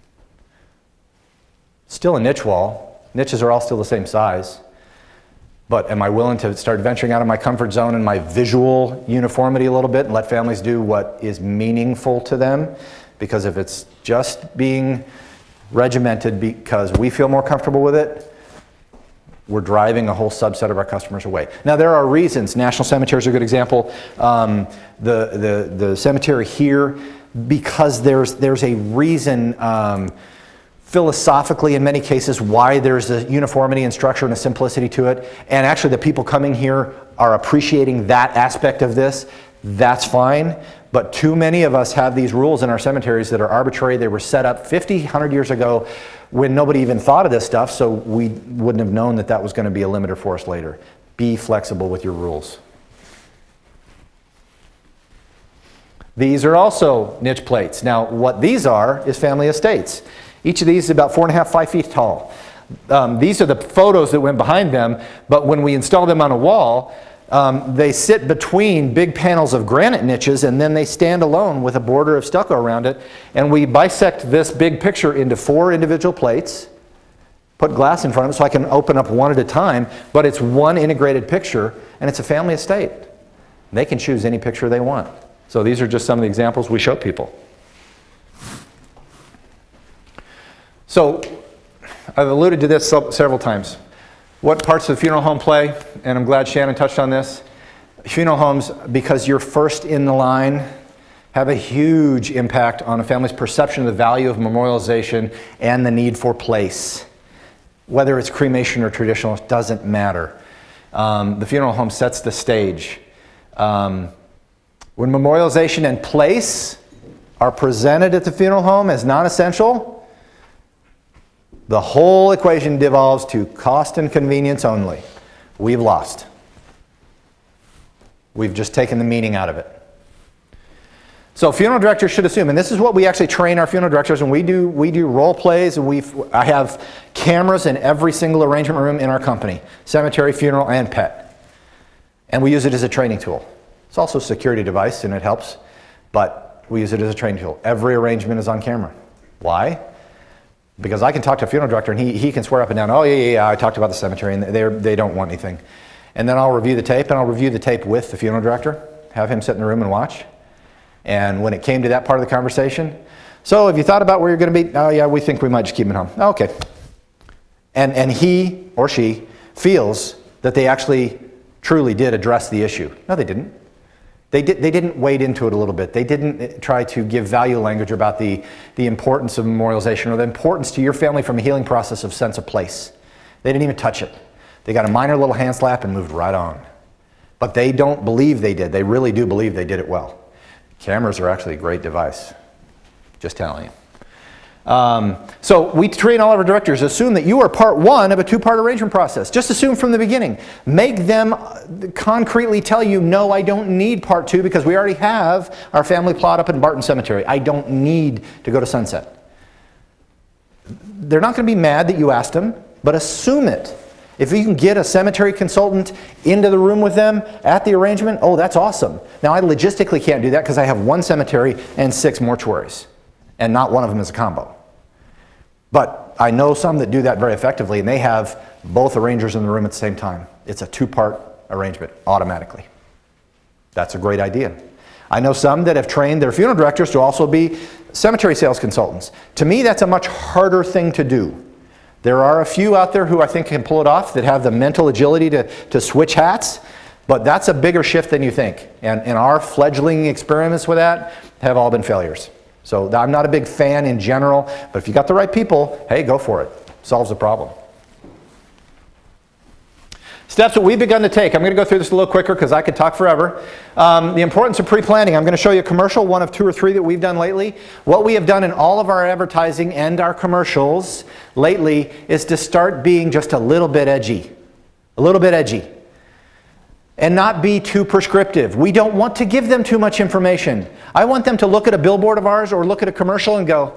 Still a niche wall. Niches are all still the same size. But am I willing to start venturing out of my comfort zone and my visual uniformity a little bit and let families do what is meaningful to them? Because if it's just being regimented because we feel more comfortable with it, we're driving a whole subset of our customers away. Now there are reasons. National Cemetery is a good example. Um, the, the, the cemetery here, because there's, there's a reason um, philosophically in many cases why there's a uniformity and structure and a simplicity to it. And actually the people coming here are appreciating that aspect of this. That's fine. But too many of us have these rules in our cemeteries that are arbitrary. They were set up fifty, one hundred years ago when nobody even thought of this stuff, so we wouldn't have known that that was going to be a limiter for us later. Be flexible with your rules. These are also niche plates. Now, what these are is family estates. Each of these is about four and a half, five feet tall. Um, these are the photos that went behind them, but when we install them on a wall, Um, they sit between big panels of granite niches, and then they stand alone with a border of stucco around it. And we bisect this big picture into four individual plates, put glass in front of it so I can open up one at a time, but it's one integrated picture, and it's a family estate. They can choose any picture they want. So these are just some of the examples we show people. So I've alluded to this several times. What parts of the funeral home play? And I'm glad Shannon touched on this. Funeral homes, because you're first in the line, have a huge impact on a family's perception of the value of memorialization and the need for place. Whether it's cremation or traditional, it doesn't matter. Um, the funeral home sets the stage. Um, when memorialization and place are presented at the funeral home as non-essential, the whole equation devolves to cost and convenience only. We've lost. We've just taken the meaning out of it. So funeral directors should assume, and this is what we actually train our funeral directors, and we do, we do role plays, and we've, I have cameras in every single arrangement room in our company, cemetery, funeral, and pet. And we use it as a training tool. It's also a security device, and it helps, but we use it as a training tool. Every arrangement is on camera. Why? Because I can talk to a funeral director and he, he can swear up and down, oh yeah, yeah, yeah, I talked about the cemetery, and they they don't want anything. And then I'll review the tape, and I'll review the tape with the funeral director, have him sit in the room and watch. And when it came to that part of the conversation, so have you thought about where you're going to be? Oh yeah, we think we might just keep him at home. Oh, okay. And, and he or she feels that they actually truly did address the issue. No, they didn't. They, did, they didn't wade into it a little bit. They didn't try to give value language about the, the importance of memorialization or the importance to your family from a healing process of sense of place. They didn't even touch it. They got a minor little hand slap and moved right on. But they don't believe they did. They really do believe they did it well. Cameras are actually a great device. Just telling you. Um, so we train all of our directors, assume that you are part one of a two-part arrangement process. Just assume from the beginning. Make them concretely tell you, no, I don't need part two because we already have our family plot up in Barton Cemetery. I don't need to go to Sunset. They're not going to be mad that you asked them, but assume it. If you can get a cemetery consultant into the room with them at the arrangement, oh, that's awesome. Now, I logistically can't do that because I have one cemetery and six mortuaries. And not one of them is a combo. But I know some that do that very effectively, and they have both arrangers in the room at the same time. It's a two-part arrangement automatically. That's a great idea. I know some that have trained their funeral directors to also be cemetery sales consultants. To me, that's a much harder thing to do. There are a few out there who I think can pull it off, that have the mental agility to, to switch hats, but that's a bigger shift than you think. And, and our fledgling experiments with that have all been failures. So I'm not a big fan in general, but if you got the right people, hey, go for it. Solves the problem. Steps that we've begun to take. I'm going to go through this a little quicker because I could talk forever. Um, the importance of pre-planning. I'm going to show you a commercial, one of two or three that we've done lately. What we have done in all of our advertising and our commercials lately is to start being just a little bit edgy. A little bit edgy. And not be too prescriptive. We don't want to give them too much information. I want them to look at a billboard of ours or look at a commercial and go,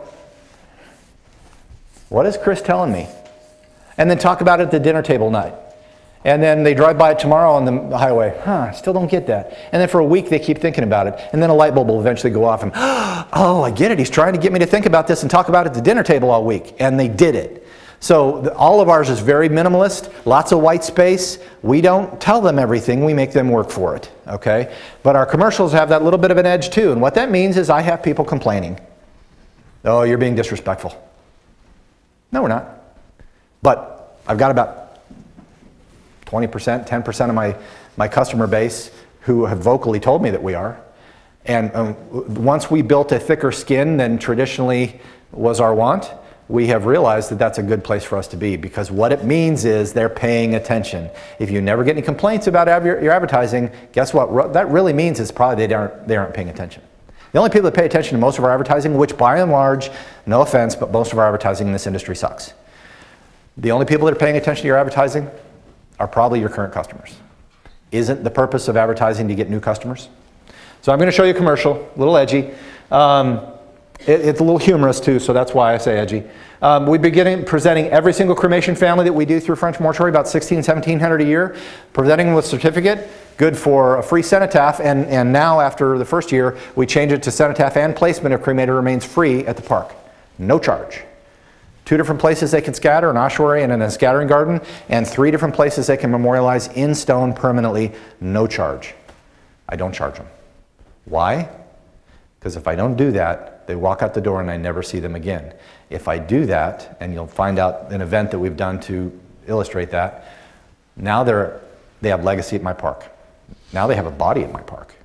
what is Chris telling me? And then talk about it at the dinner table night. And then they drive by it tomorrow on the highway. Huh, still don't get that. And then for a week they keep thinking about it. And then a light bulb will eventually go off and, oh, I get it. He's trying to get me to think about this and talk about it at the dinner table all week. And they did it. So the, all of ours is very minimalist, lots of white space. We don't tell them everything, we make them work for it, okay? But our commercials have that little bit of an edge too, and what that means is I have people complaining. Oh, you're being disrespectful. No, we're not. But I've got about twenty percent, ten percent of my, my customer base who have vocally told me that we are. And um, once we built a thicker skin than traditionally was our want, we have realized that that's a good place for us to be, because what it means is they're paying attention. If you never get any complaints about your, your advertising, guess what? That really means is probably they aren't, they aren't paying attention. The only people that pay attention to most of our advertising, which by and large, no offense, but most of our advertising in this industry sucks. The only people that are paying attention to your advertising are probably your current customers. Isn't the purpose of advertising to get new customers? So I'm going to show you a commercial, a little edgy. Um, it, it's a little humorous too, so that's why I say edgy. Um, we've been getting, presenting every single cremation family that we do through French Mortuary, about sixteen, seventeen hundred a year, presenting them with certificate, good for a free cenotaph, and, and now after the first year, we change it to cenotaph and placement of cremated remains free at the park. No charge. Two different places they can scatter, an ossuary and a scattering garden, and three different places they can memorialize in stone permanently, no charge. I don't charge them. Why? Because if I don't do that, they walk out the door and I never see them again. If I do that, and you'll find out an event that we've done to illustrate that, now they're, they have legacy at my park. Now they have a body at my park.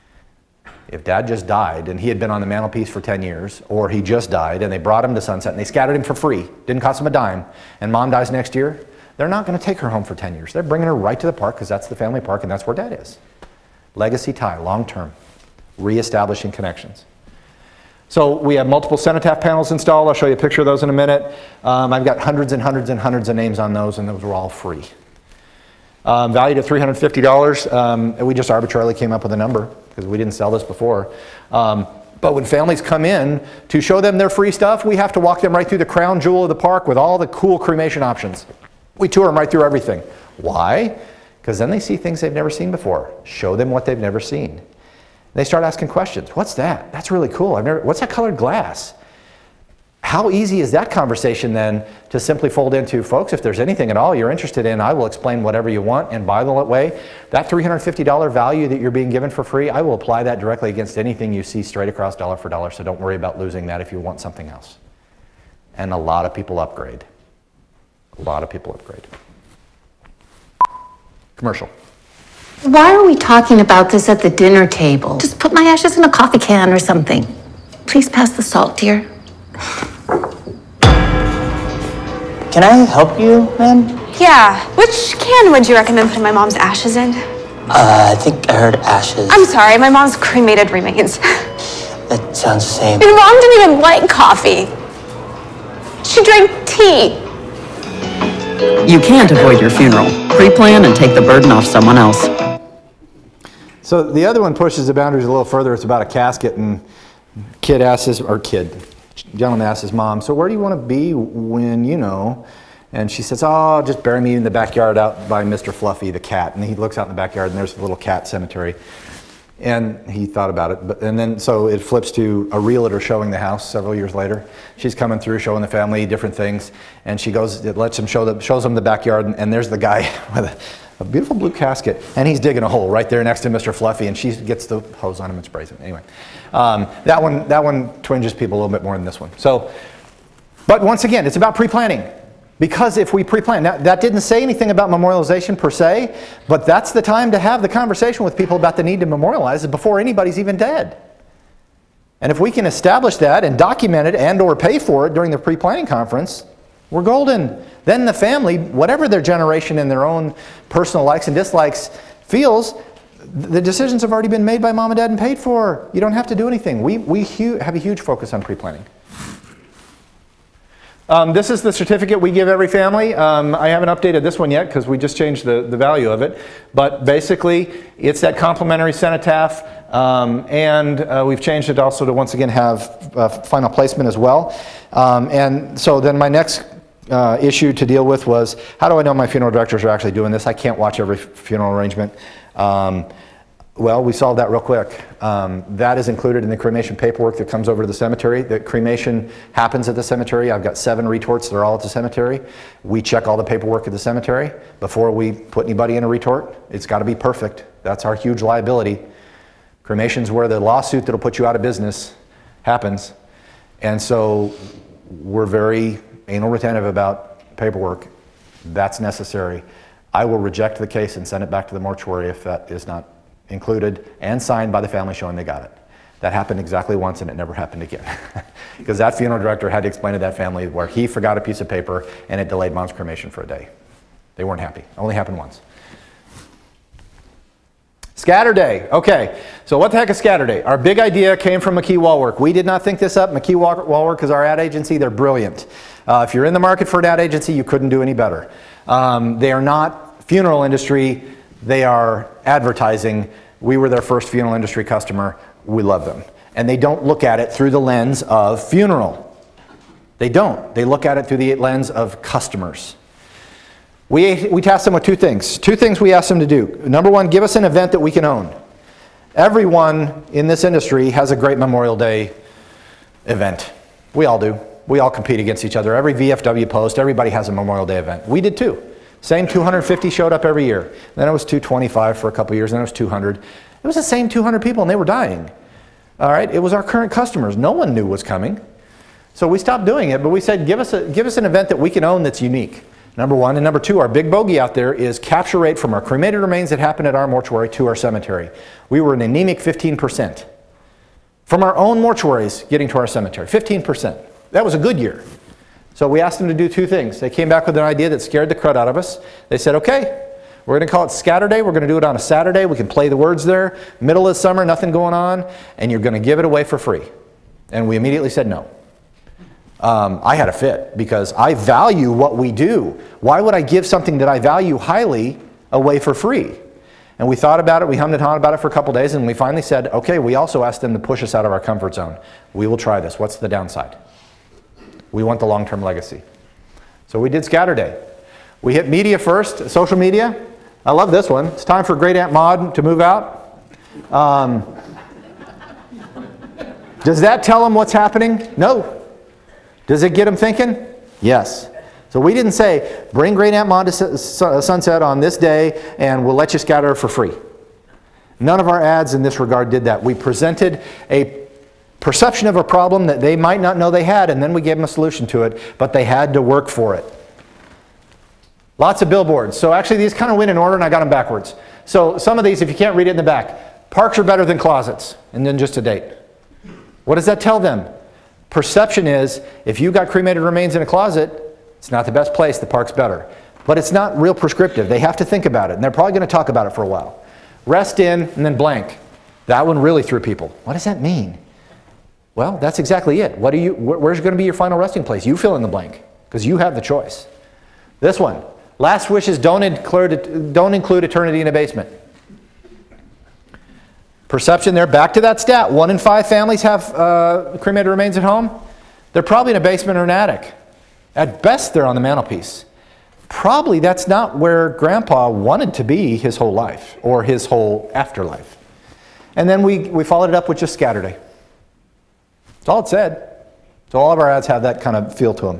If Dad just died and he had been on the mantelpiece for ten years, or he just died and they brought him to Sunset and they scattered him for free, didn't cost him a dime, and Mom dies next year, they're not going to take her home for ten years. They're bringing her right to the park because that's the family park and that's where Dad is. Legacy tie, long term. Reestablishing connections. So we have multiple cenotaph panels installed. I'll show you a picture of those in a minute. Um, I've got hundreds and hundreds and hundreds of names on those, and those are all free. Um, valued at three hundred fifty dollars. Um, we just arbitrarily came up with a number because we didn't sell this before. Um, but when families come in to show them their free stuff, we have to walk them right through the crown jewel of the park with all the cool cremation options. We tour them right through everything. Why? Because then they see things they've never seen before. Show them what they've never seen. They start asking questions. What's that? That's really cool. I've never, what's that colored glass? How easy is that conversation then to simply fold into, folks, if there's anything at all you're interested in, I will explain whatever you want. And by the way, that three hundred fifty dollar value that you're being given for free, I will apply that directly against anything you see straight across dollar for dollar. So don't worry about losing that if you want something else. And a lot of people upgrade. A lot of people upgrade. Commercial. Why are we talking about this at the dinner table? Just put my ashes in a coffee can or something. Please pass the salt, dear. Can I help you, ma'am? Yeah. Which can would you recommend putting my mom's ashes in? Uh, I think I heard ashes. I'm sorry, my mom's cremated remains. That sounds the same. Your mom didn't even like coffee. She drank tea. You can't avoid your funeral. Pre-plan and take the burden off someone else. So the other one pushes the boundaries a little further. It's about a casket, and kid asks his, or kid, gentleman asks his mom, so where do you want to be when, you know? And she says, oh, just bury me in the backyard out by Mister Fluffy, the cat. And he looks out in the backyard, and there's a little cat cemetery. And he thought about it, but, and then so it flips to a realtor showing the house several years later. She's coming through, showing the family different things, and she goes, it lets him show the, shows them the backyard, and, and there's the guy with a, a beautiful blue casket, and he's digging a hole right there next to Mister Fluffy, and she gets the hose on him and sprays it. Anyway, um, that one, that one twinges people a little bit more than this one. So, but once again, it's about pre-planning. Because if we pre-plan, now that didn't say anything about memorialization per se, but that's the time to have the conversation with people about the need to memorialize before anybody's even dead. And if we can establish that and document it and or pay for it during the pre-planning conference, we're golden. Then the family, whatever their generation and their own personal likes and dislikes feels, the decisions have already been made by mom and dad and paid for. You don't have to do anything. We, we hu- have a huge focus on pre-planning. Um, this is the certificate we give every family. Um, I haven't updated this one yet because we just changed the, the value of it. But basically, it's that complimentary cenotaph. Um, and uh, we've changed it also to once again have uh, final placement as well. Um, and so then my next uh, issue to deal with was, how do I know my funeral directors are actually doing this? I can't watch every funeral arrangement. Um, Well, we solved that real quick. Um, that is included in the cremation paperwork that comes over to the cemetery. The cremation happens at the cemetery. I've got seven retorts. They're all at the cemetery. We check all the paperwork at the cemetery before we put anybody in a retort. It's got to be perfect. That's our huge liability. Cremation's where the lawsuit that'll put you out of business happens. And so we're very anal retentive about paperwork. That's necessary. I will reject the case and send it back to the mortuary if that is not included and signed by the family showing they got it. That happened exactly once and it never happened again. Because that funeral director had to explain to that family where he forgot a piece of paper and it delayed mom's cremation for a day. They weren't happy. It only happened once. Scatter day. Okay, so what the heck is scatter day? Our big idea came from McKee Wallwork. We did not think this up. McKee Wallwork is our ad agency. They're brilliant. Uh, if you're in the market for an ad agency, you couldn't do any better. Um, they are not funeral industry. They are advertising. We were their first funeral industry customer. We love them. And they don't look at it through the lens of funeral. They don't. They look at it through the lens of customers. We, we tasked them with two things. Two things we asked them to do. Number one, give us an event that we can own. Everyone in this industry has a great Memorial Day event. We all do. We all compete against each other. Every V F W post, everybody has a Memorial Day event. We did too. Same two hundred fifty showed up every year. Then it was two twenty-five for a couple years, then it was two hundred. It was the same two hundred people and they were dying. All right, it was our current customers. No one knew was coming. So we stopped doing it, but we said, give us, a, give us an event that we can own that's unique. Number one. And number two, our big bogey out there is capture rate from our cremated remains that happen at our mortuary to our cemetery. We were an anemic fifteen percent. From our own mortuaries getting to our cemetery, fifteen percent. That was a good year. So we asked them to do two things. They came back with an idea that scared the crud out of us. They said, okay, we're going to call it Scatter Day. We're going to do it on a Saturday. We can play the words there. Middle of summer, nothing going on, and you're going to give it away for free. And we immediately said no. Um, I had a fit because I value what we do. Why would I give something that I value highly away for free? And we thought about it, we hummed and hawed about it for a couple days, and we finally said, okay, we also asked them to push us out of our comfort zone. We will try this. What's the downside? We want the long-term legacy. So we did Scatter Day. We hit media first, social media. I love this one. It's time for Great Aunt Maud to move out. Um, does that tell them what's happening? No. Does it get them thinking? Yes. So we didn't say, bring Great Aunt Maud to sunset on this day and we'll let you scatter for free. None of our ads in this regard did that. We presented a perception of a problem that they might not know they had, and then we gave them a solution to it, but they had to work for it. Lots of billboards. So actually these kind of went in order and I got them backwards. So some of these, if you can't read it in the back, parks are better than closets, and then just a date. What does that tell them? Perception is, if you got cremated remains in a closet, it's not the best place, the park's better. But it's not real prescriptive. They have to think about it, and they're probably going to talk about it for a while. Rest in, and then blank. That one really threw people. What does that mean? Well, that's exactly it. What do you, wh where's going to be your final resting place? You fill in the blank, because you have the choice. This one, last wishes don't include, don't include eternity in a basement. Perception there, back to that stat. One in five families have uh, cremated remains at home. They're probably in a basement or an attic. At best, they're on the mantelpiece. Probably that's not where Grandpa wanted to be his whole life, or his whole afterlife. And then we, we followed it up with just Scatter Day. That's all it said. So all of our ads have that kind of feel to them.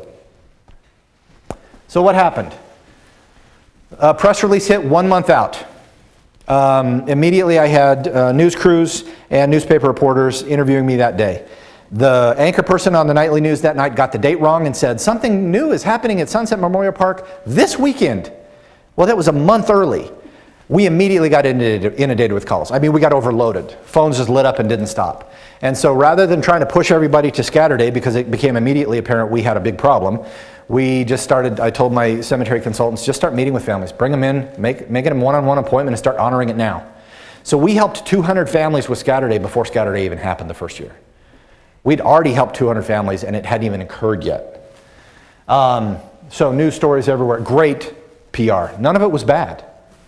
So what happened? A press release hit one month out. Um, immediately I had uh, news crews and newspaper reporters interviewing me that day. The anchor person on the nightly news that night got the date wrong and said, something new is happening at Sunset Memorial Park this weekend. Well, that was a month early. We immediately got inundated with calls. I mean, we got overloaded. Phones just lit up and didn't stop. And so rather than trying to push everybody to Scatter Day because it became immediately apparent we had a big problem, we just started, I told my cemetery consultants, just start meeting with families. Bring them in, make, make it a one-on-one appointment and start honoring it now. So we helped two hundred families with Scatter Day before Scatter Day even happened the first year. We'd already helped two hundred families and it hadn't even occurred yet. Um, so news stories everywhere, great P R. None of it was bad.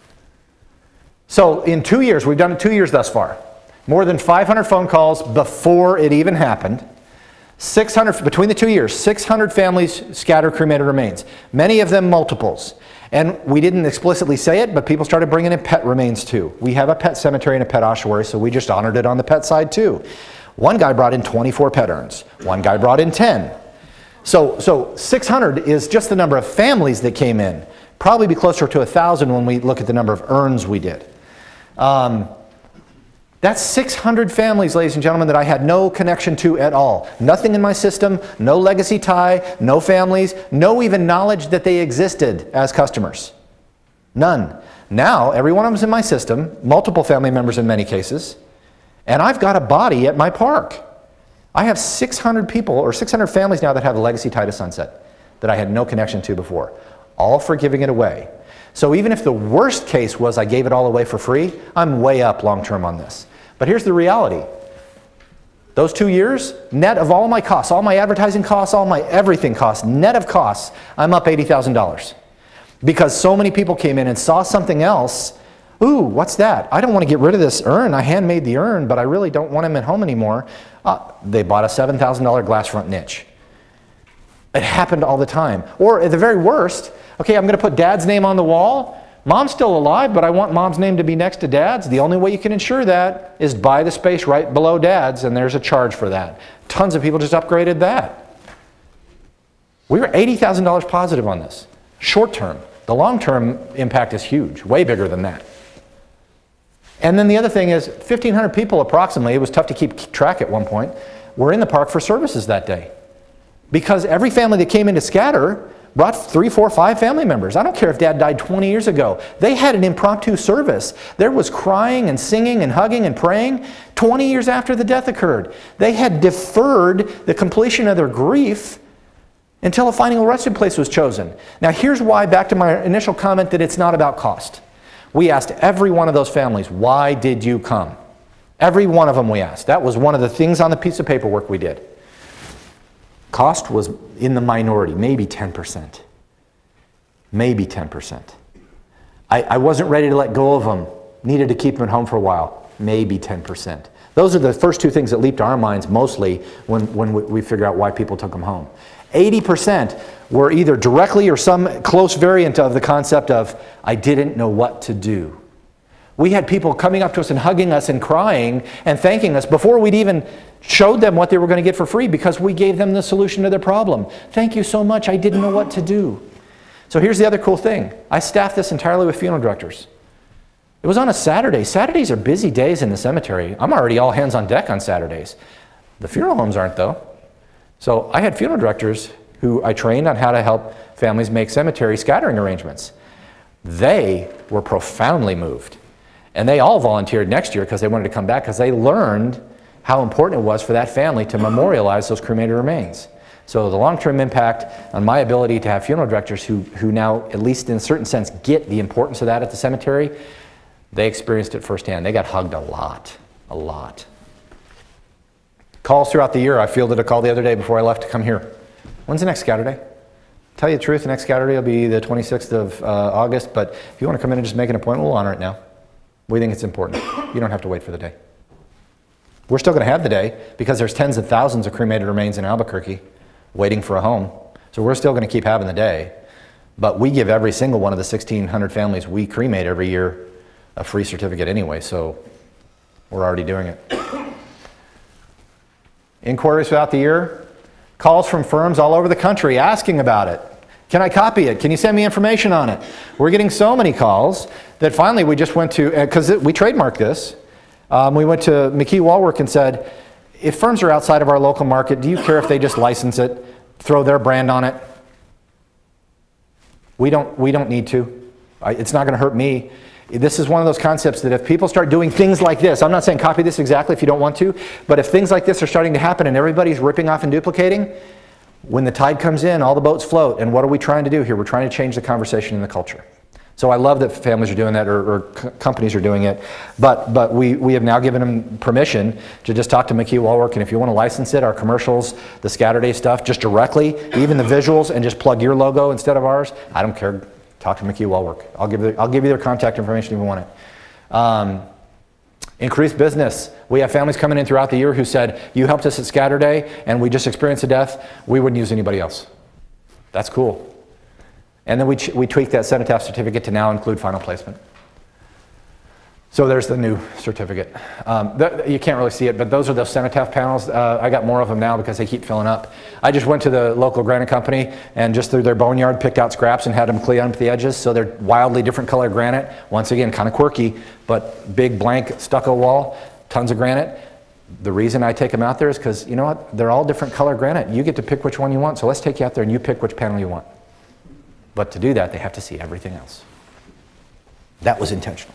So in two years, we've done it two years thus far. More than five hundred phone calls before it even happened. six hundred, between the two years, six hundred families scattered cremated remains, many of them multiples. And we didn't explicitly say it, but people started bringing in pet remains too. We have a pet cemetery and a pet ossuary, so we just honored it on the pet side too. One guy brought in twenty-four pet urns. One guy brought in ten. So, so six hundred is just the number of families that came in. Probably be closer to one thousand when we look at the number of urns we did. Um, that's six hundred families, ladies and gentlemen, that I had no connection to at all. Nothing in my system, no legacy tie, no families, no even knowledge that they existed as customers. None. Now, every one of them's in my system, multiple family members in many cases, and I've got a body at my park. I have six hundred people, or six hundred families now that have a legacy tie to Sunset that I had no connection to before, all for giving it away. So even if the worst case was I gave it all away for free, I'm way up long term on this. But here's the reality. Those two years, net of all my costs, all my advertising costs, all my everything costs, net of costs, I'm up eighty thousand dollars. Because so many people came in and saw something else. Ooh, what's that? I don't want to get rid of this urn. I handmade the urn, but I really don't want him at home anymore. Uh, they bought a seven thousand dollar glass front niche. It happened all the time. Or at the very worst, okay, I'm going to put Dad's name on the wall. Mom's still alive, but I want Mom's name to be next to Dad's. The only way you can ensure that is buy the space right below Dad's, and there's a charge for that. Tons of people just upgraded that. We were eighty thousand dollars positive on this, short term. The long term impact is huge, way bigger than that. And then the other thing is fifteen hundred people approximately, it was tough to keep track at one point, were in the park for services that day. Because every family that came in to scatter brought three, four, five family members. I don't care if Dad died twenty years ago. They had an impromptu service. There was crying and singing and hugging and praying twenty years after the death occurred. They had deferred the completion of their grief until a final resting place was chosen. Now here's why, back to my initial comment, that it's not about cost. We asked every one of those families, why did you come? Every one of them we asked. That was one of the things on the piece of paperwork we did. Cost was in the minority, maybe ten percent. Maybe ten percent. I, I wasn't ready to let go of them. Needed to keep them at home for a while. Maybe ten percent. Those are the first two things that leap to our minds mostly when, when we, we figure out why people took them home. eighty percent were either directly or some close variant of the concept of, I didn't know what to do. We had people coming up to us and hugging us and crying and thanking us before we'd even showed them what they were going to get for free because we gave them the solution to their problem. Thank you so much, I didn't know what to do. So here's the other cool thing. I staffed this entirely with funeral directors. It was on a Saturday. Saturdays are busy days in the cemetery. I'm already all hands on deck on Saturdays. The funeral homes aren't though. So I had funeral directors who I trained on how to help families make cemetery scattering arrangements. They were profoundly moved. And they all volunteered next year because they wanted to come back because they learned how important it was for that family to memorialize those cremated remains. So the long-term impact on my ability to have funeral directors who, who now, at least in a certain sense, get the importance of that at the cemetery, they experienced it firsthand. They got hugged a lot, a lot. Calls throughout the year. I fielded a call the other day before I left to come here. When's the next scatter day? Tell you the truth, the next scatter day will be the twenty-sixth of uh, August, but if you want to come in and just make an appointment, we'll honor it now. We think it's important. You don't have to wait for the day. We're still going to have the day because there's tens of thousands of cremated remains in Albuquerque waiting for a home. So we're still going to keep having the day. But we give every single one of the sixteen hundred families we cremate every year a free certificate anyway, so we're already doing it. Inquiries throughout the year. Calls from firms all over the country asking about it. Can I copy it? Can you send me information on it? We're getting so many calls that finally we just went to, because we trademarked this, um, we went to McKee Wallwork and said, if firms are outside of our local market, do you care if they just license it, throw their brand on it? We don't, we don't need to. I, it's not going to hurt me. This is one of those concepts that if people start doing things like this, I'm not saying copy this exactly if you don't want to, but if things like this are starting to happen and everybody's ripping off and duplicating, when the tide comes in, all the boats float. And what are we trying to do here? We're trying to change the conversation and the culture. So I love that families are doing that, or, or c companies are doing it, but, but we, we have now given them permission to just talk to McKee Wallwork, and if you want to license it, our commercials, the Scatterday stuff, just directly, even the visuals, and just plug your logo instead of ours, I don't care. Talk to McKee Wallwork. I'll give, you, I'll give you their contact information if you want it. Um, Increased business. We have families coming in throughout the year who said, you helped us at Scatter Day and we just experienced a death, we wouldn't use anybody else. That's cool. And then we, we tweaked that cenotaph certificate to now include final placement. So there's the new certificate. Um, th you can't really see it, but those are those cenotaph panels. Uh, I got more of them now because they keep filling up. I just went to the local granite company and just through their boneyard picked out scraps and had them clean up the edges. So they're wildly different color granite. Once again, kind of quirky, but big blank stucco wall, tons of granite. The reason I take them out there is because, you know what, they're all different color granite. You get to pick which one you want. So let's take you out there and you pick which panel you want. But to do that, they have to see everything else. That was intentional.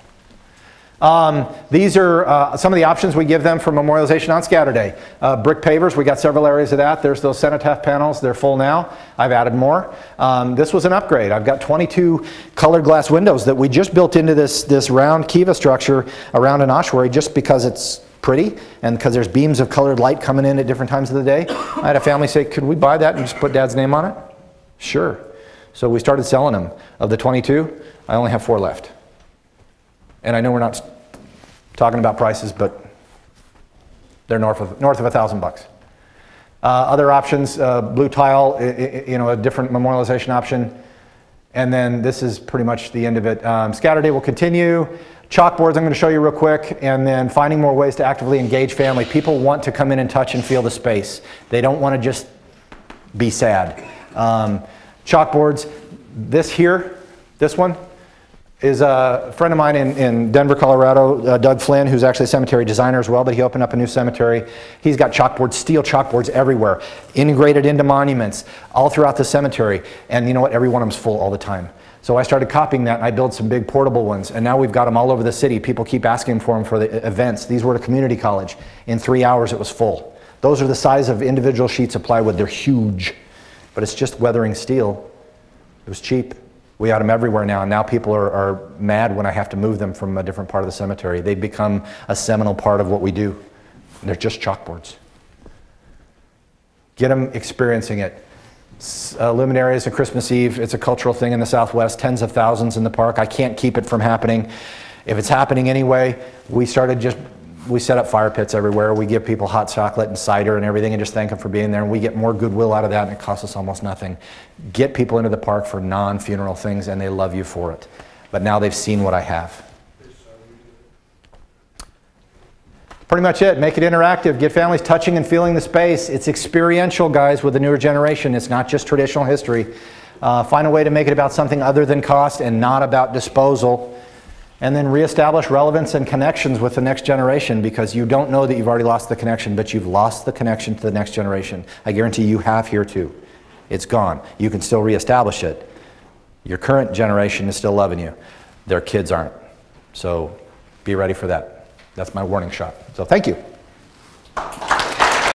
Um, these are uh, some of the options we give them for memorialization on Scatter Day. Uh, brick pavers, we got several areas of that. There's those cenotaph panels, they're full now. I've added more. Um, this was an upgrade. I've got twenty-two colored glass windows that we just built into this, this round kiva structure around an ossuary just because it's pretty and because there's beams of colored light coming in at different times of the day. I had a family say, could we buy that and just put Dad's name on it? Sure. So we started selling them. Of the twenty-two, I only have four left. And I know we're not talking about prices, but they're north of north of a thousand bucks. Uh, other options, uh, blue tile, I, I, you know, a different memorialization option. And then this is pretty much the end of it. Um, Scatter Day will continue. Chalkboards I'm going to show you real quick, and then finding more ways to actively engage family. People want to come in and touch and feel the space. They don't want to just be sad. Um, chalkboards, this here, this one, is a friend of mine in, in Denver, Colorado, uh, Doug Flynn, who's actually a cemetery designer as well, but he opened up a new cemetery. He's got chalkboards, steel chalkboards everywhere, integrated into monuments, all throughout the cemetery. And you know what? Every one of them's full all the time. So I started copying that and I built some big portable ones. And now we've got them all over the city. People keep asking for them for the events. These were at a community college. In three hours it was full. Those are the size of individual sheets of plywood. They're huge, but it's just weathering steel. It was cheap. We got them everywhere now, and now people are, are mad when I have to move them from a different part of the cemetery. They've become a seminal part of what we do. They're just chalkboards. Get them experiencing it. Uh, luminaries on Christmas Eve, it's a cultural thing in the Southwest, tens of thousands in the park. I can't keep it from happening. If it's happening anyway, we started just, we set up fire pits everywhere. We give people hot chocolate and cider and everything and just thank them for being there, and we get more goodwill out of that and it costs us almost nothing. Get people into the park for non-funeral things and they love you for it. But now they've seen what I have. Pretty much it. Make it interactive. Get families touching and feeling the space. It's experiential, guys, with the newer generation. It's not just traditional history. Uh, find a way to make it about something other than cost and not about disposal. And then reestablish relevance and connections with the next generation, because you don't know that you've already lost the connection, but you've lost the connection to the next generation. I guarantee you have here too. It's gone. You can still reestablish it. Your current generation is still loving you. Their kids aren't. So be ready for that. That's my warning shot. So thank you.